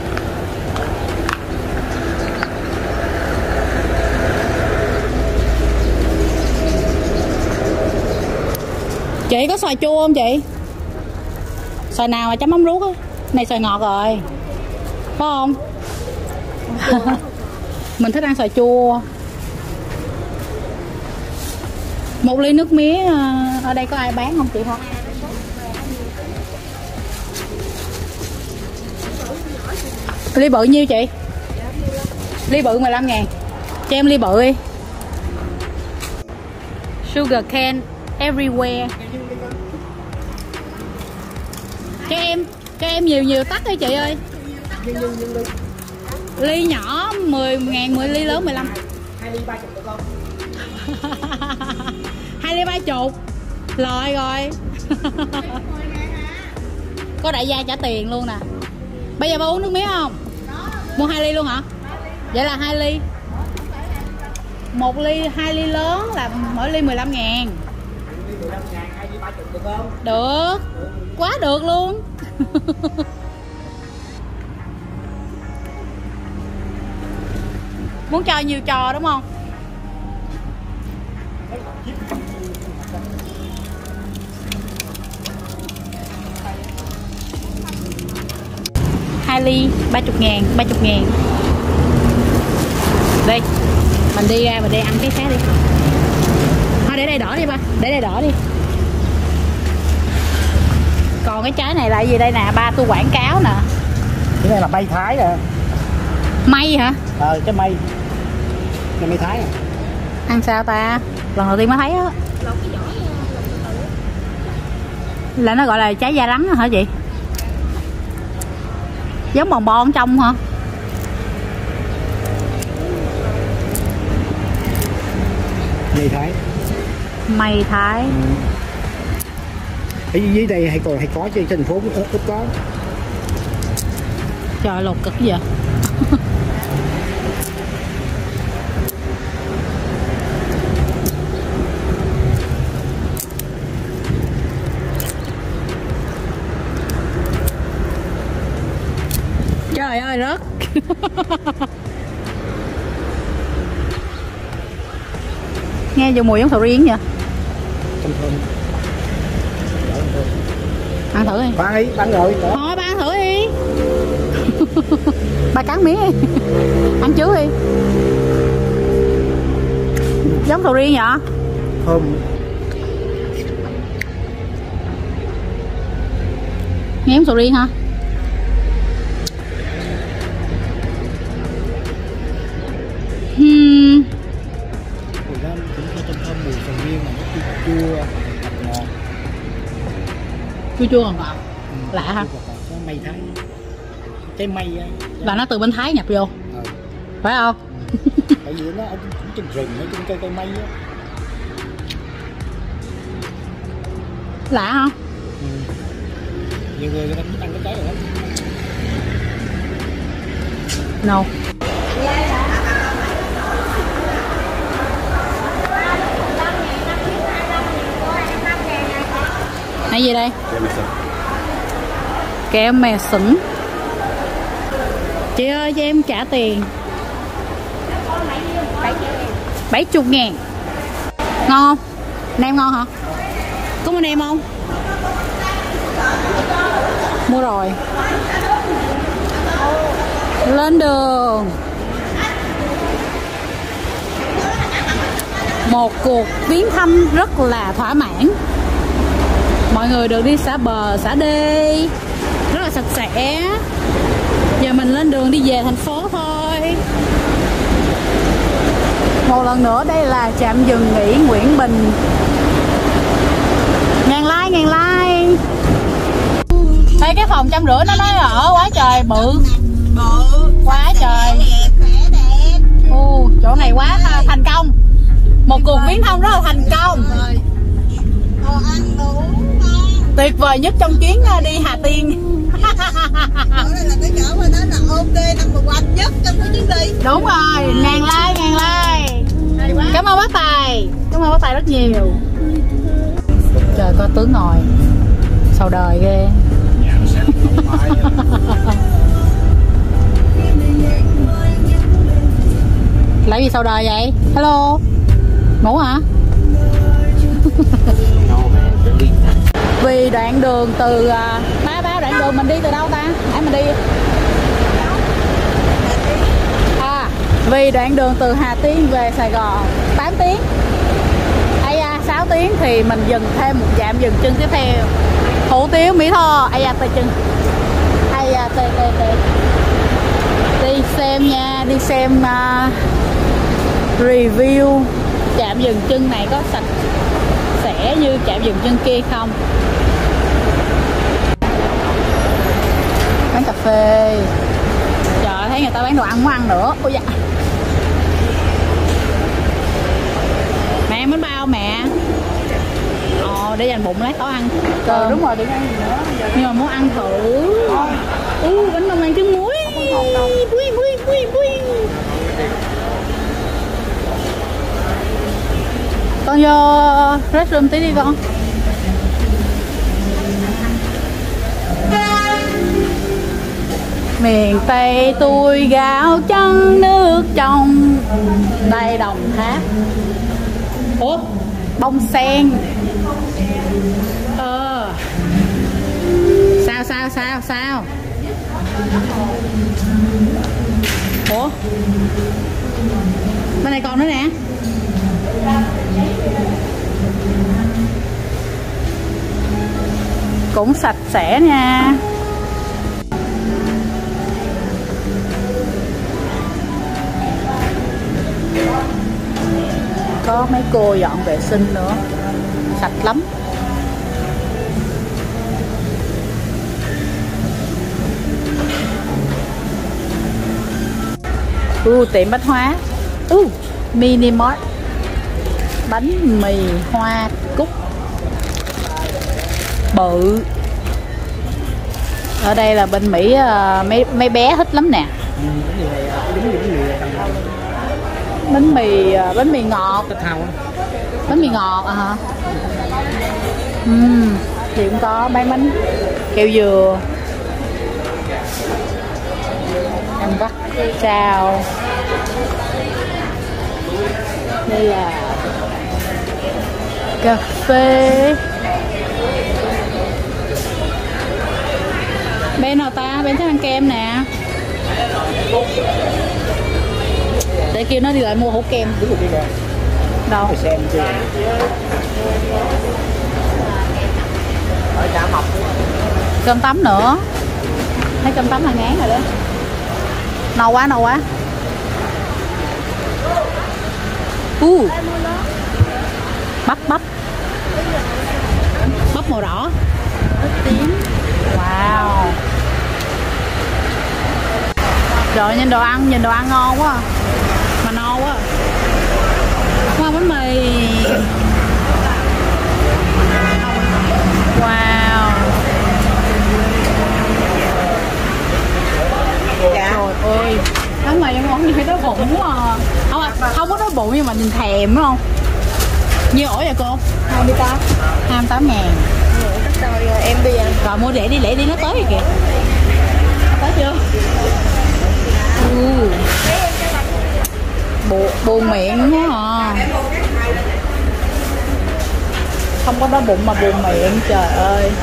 Chị có xoài chua không chị? Xoài nào mà chấm mắm ruốc á? Này xoài ngọt rồi. Phải không? Mình thích ăn xoài chua. Một ly nước mía ở đây có ai bán không chị Hoa? Ly bự nhiêu chị? Ly bự mười lăm ngàn. Cho em ly bự đi. Sugar cane everywhere. Cho em, cho em nhiều nhiều tắt đi chị ơi. Ly nhỏ mười ngàn, mười ly lớn mười lăm. Hai ly ba chục được không? Hai ly ba chục. Lời rồi. Có đại gia trả tiền luôn nè. Bây giờ ba uống nước mía không? Mua hai ly luôn hả? Vậy là hai ly. Một ly, hai ly lớn là mỗi ly mười lăm ngàn. mười lăm ngàn, hai ly ba chục được không? Được. Quá được luôn. Muốn cho nhiều trò đúng không? Hai ly ba chục ngàn, ba chục ngàn. Đây, Mình đi ra mình đi ăn cái khác đi. Thôi để đây đỏ đi ba, để đây đỏ đi. Còn cái trái này là gì đây nè, ba tôi quảng cáo nè. Cái này là mây Thái nè. Mây hả? Ờ, cái mây. Cái mây Thái à. Ăn sao ta? Lần đầu tiên mới thấy á. Là nó gọi là trái da rắn hả chị? Giống bòn bon trong hả? Mây Thái. Mây Thái. Ừ. Ở dưới đây hay còn hay có trên thành phố ít có. Trời lột cực vậy. Trời ơi rớt. Nghe vô mùi giống sầu riêng vậy. Thơm thơm. Ăn thử đi. Bán đi, bán rồi. Thôi ba ăn thử đi. Ba cắn miếng đi. Ăn trước đi. Giống sầu riêng vậy? Thơm. Nghe giống sầu riêng hả? Hmm. Mùi nó cũng có thơm thơm mùi sầu riêng mà nó chua chua ngọt. Chua chua ngọt ngọt. Ừ, lạ hả? Cái mây Thái. Cái mây á. Là nó từ bên Thái nhập vô. Ừ. Phải không? Ừ. Tại vì nó ở trên rừng, ở trên cây cây mây á. Lạ hả? Ừ. Nhiều người người ta cũng ăn cái trái này lắm. No. Cái gì đây? Kem mè sửng. Chị ơi cho em trả tiền. Bảy chục ngàn. Ngon không? Nem ngon hả? Có mua nem không? Mua rồi. Lên đường. Một cuộc viếng thăm rất là thỏa mãn. Mọi người được đi xả bờ, xả đê, rất là sạch sẽ. Giờ mình lên đường đi về thành phố thôi. Một lần nữa đây là trạm dừng nghỉ Nguyễn Bình. Ngàn like, ngàn like. Đây cái phòng trăm rưỡi nó nói ở quá trời bự. Quá trời. Ô, chỗ này quá thành công. Một cuộc viếng thăm rất là thành công. Tuyệt vời nhất trong chuyến đi Hà Tiên. Đây là cái chỗ mà nó là ô tê number one nhất trong cái chuyến đi. Đúng rồi, ngàn like, ngàn like. Cảm ơn bác Tài. Cảm ơn bác Tài rất nhiều. Trời có tướng ngồi sầu đời ghê. Lấy gì sầu đời vậy? Hello. Ngủ hả? Vì đoạn đường từ ba ba đoạn đường mình đi từ đâu ta? Hãy mình đi. À, vì đoạn đường từ Hà Tiên về Sài Gòn tám tiếng. Ây da sáu tiếng thì mình dừng thêm một trạm dừng chân tiếp theo. Hủ tiếu Mỹ Tho. Ây da tê chân. Ây da tê tê tê. Đi xem nha, đi xem uh, review trạm dừng chân này có sạch sẽ như trạm dừng chân kia không. Bán cà phê. Trời thấy người ta bán đồ ăn muốn ăn nữa. Ôi dạ. Mẹ bánh bao mẹ. Ồ để dành bụng lát có ăn cơm. Ừ, đúng rồi đừng ăn gì nữa. Nhưng mà muốn ăn thử. Ừ, bánh bao ăn trứng muối. Bui bui bui bui. Con vô restroom tí đi con. Miền Tây tôi gạo trắng nước trong. Đây Đồng Tháp. Ủa bông sen. Ờ sao sao sao sao. Ủa bên này này còn nữa nè. Cũng sạch sẽ nha. Có mấy cô dọn vệ sinh nữa, sạch lắm. Uh, tiệm bách hóa. Uh, mini mart. Bánh mì hoa cúc bự. Ở đây là bên Mỹ, uh, mấy mấy bé thích lắm nè. Bánh mì uh, bánh mì ngọt. Bánh mì ngọt à hả? Uhm, thì cũng có bán bánh kẹo dừa. Em bắt chào. Đây là cà phê. Bên nào ta? Bên thích ăn kem nè. Để kêu nó đi lại mua hũ kem. Đâu? Cơm tấm nữa. Thấy cơm tấm là ngán rồi đó. Nâu quá, nâu quá. Uh. Bắp, bắp. Bắp màu đỏ. Tím. Wow. Trời, nhìn đồ ăn, nhìn đồ ăn ngon quá. Mà no quá. Wow, bánh mì. Wow. Dạ. Trời ơi, bánh mì ngon như đói bụng quá à. Không, à, không có đói bụng nhưng mà nhìn thèm đúng không? Nhiêu ổ vậy cô? hai mươi tám. hai mươi tám ngàn. Rồi em đi ăn. Rồi mua lẻ đi, lẻ đi, nó tới rồi kìa. Tới chưa? Ừ. Bu, buồn miệng quá à. Không có đói bụng mà buồn miệng, trời ơi.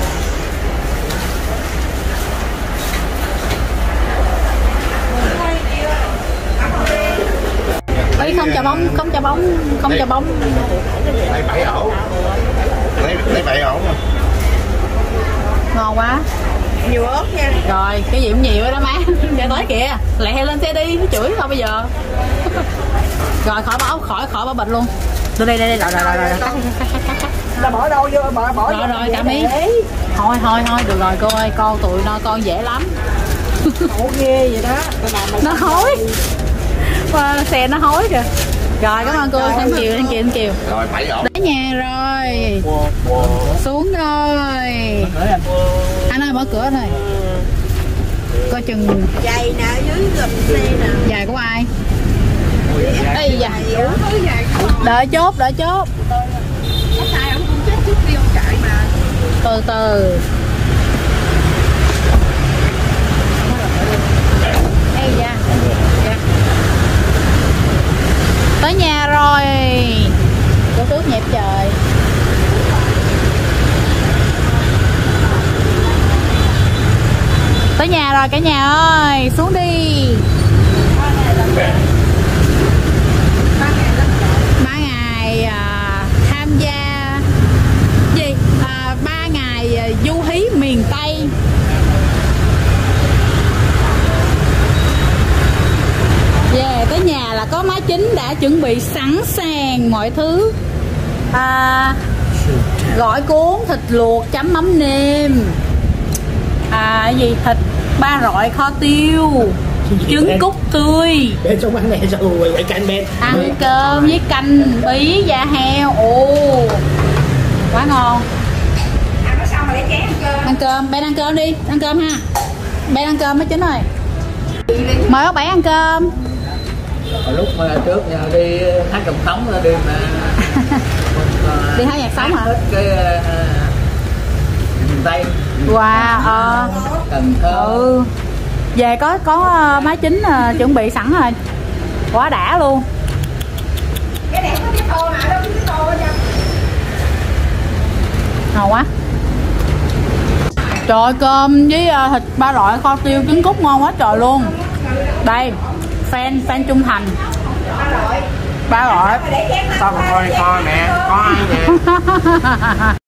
Ê, không chà bông, không chà bông, không chà bông. Lấy bảy ổ. Lấy lấy bảy ổ mà. Ngon quá. Nhiều ớt nha. Rồi, cái gì cũng nhiều đó má. Ra tới kìa. Lẹ lên xe đi, nó chửi sao bây giờ. Rồi khỏi báo, khỏi khỏi báo bệnh luôn. Đưa đây đây đây, rồi rồi rồi rồi. Là bỏ đâu vô, bỏ bỏ Rồi rồi, cảm ý. Thôi thôi thôi, được rồi cô ơi, con tụi nó con dễ lắm. Ủa ghê vậy đó. Nó hối. Wow, xe nó hối kìa. Rồi cảm ơn cô, thank you, thank you, thank you. Rồi bảy ổ. Tới nhà rồi. Xuống rồi. Anh ơi mở cửa thôi. Coi chừng. Giày nè, dưới gầm xe nè. Giày của ai? Ê da. Đợi chốt, đợi chốt. Có sai ông cũng chết trước khi ông chạy mà. Từ từ. Ê da. Tới nhà rồi. Cô Tước nhẹp trời. Tới nhà rồi cả nhà ơi, xuống đi. Ba ngày à, tham gia gì? À, ba ngày à, du hí miền Tây. Yeah, tới nhà là có má chính đã chuẩn bị sẵn sàng mọi thứ. À, gỏi cuốn, thịt luộc chấm mắm nêm. À gì thịt ba rọi kho tiêu, trứng cút tươi. Bên trong ăn này rồi vậy canh bên. Ăn cơm với canh bí da heo. Ồ, quá ngon. Ăn có xong rồi để chén ăn cơm. Ăn cơm, bên ăn cơm đi, ăn cơm ha. Bên ăn cơm mới chính rồi. Mời bác Bảy ăn cơm. Hồi lúc mà trước nhà đi hát đồng sống đi mà đi hát nhạc sống hả? Cái miền Tây. Wow, ờ. Cần Thơ. Ừ. Về có có má chính uh, chuẩn bị sẵn rồi. Quá đã luôn. Cái này có cái tô nào đâu, cái tô nha. Ngon quá. Trời, cơm với uh, thịt ba loại kho tiêu trứng cút ngon quá trời luôn. Đây, fan fan trung thành. Ba gọi. Sao mà coi coi mẹ có ai nè.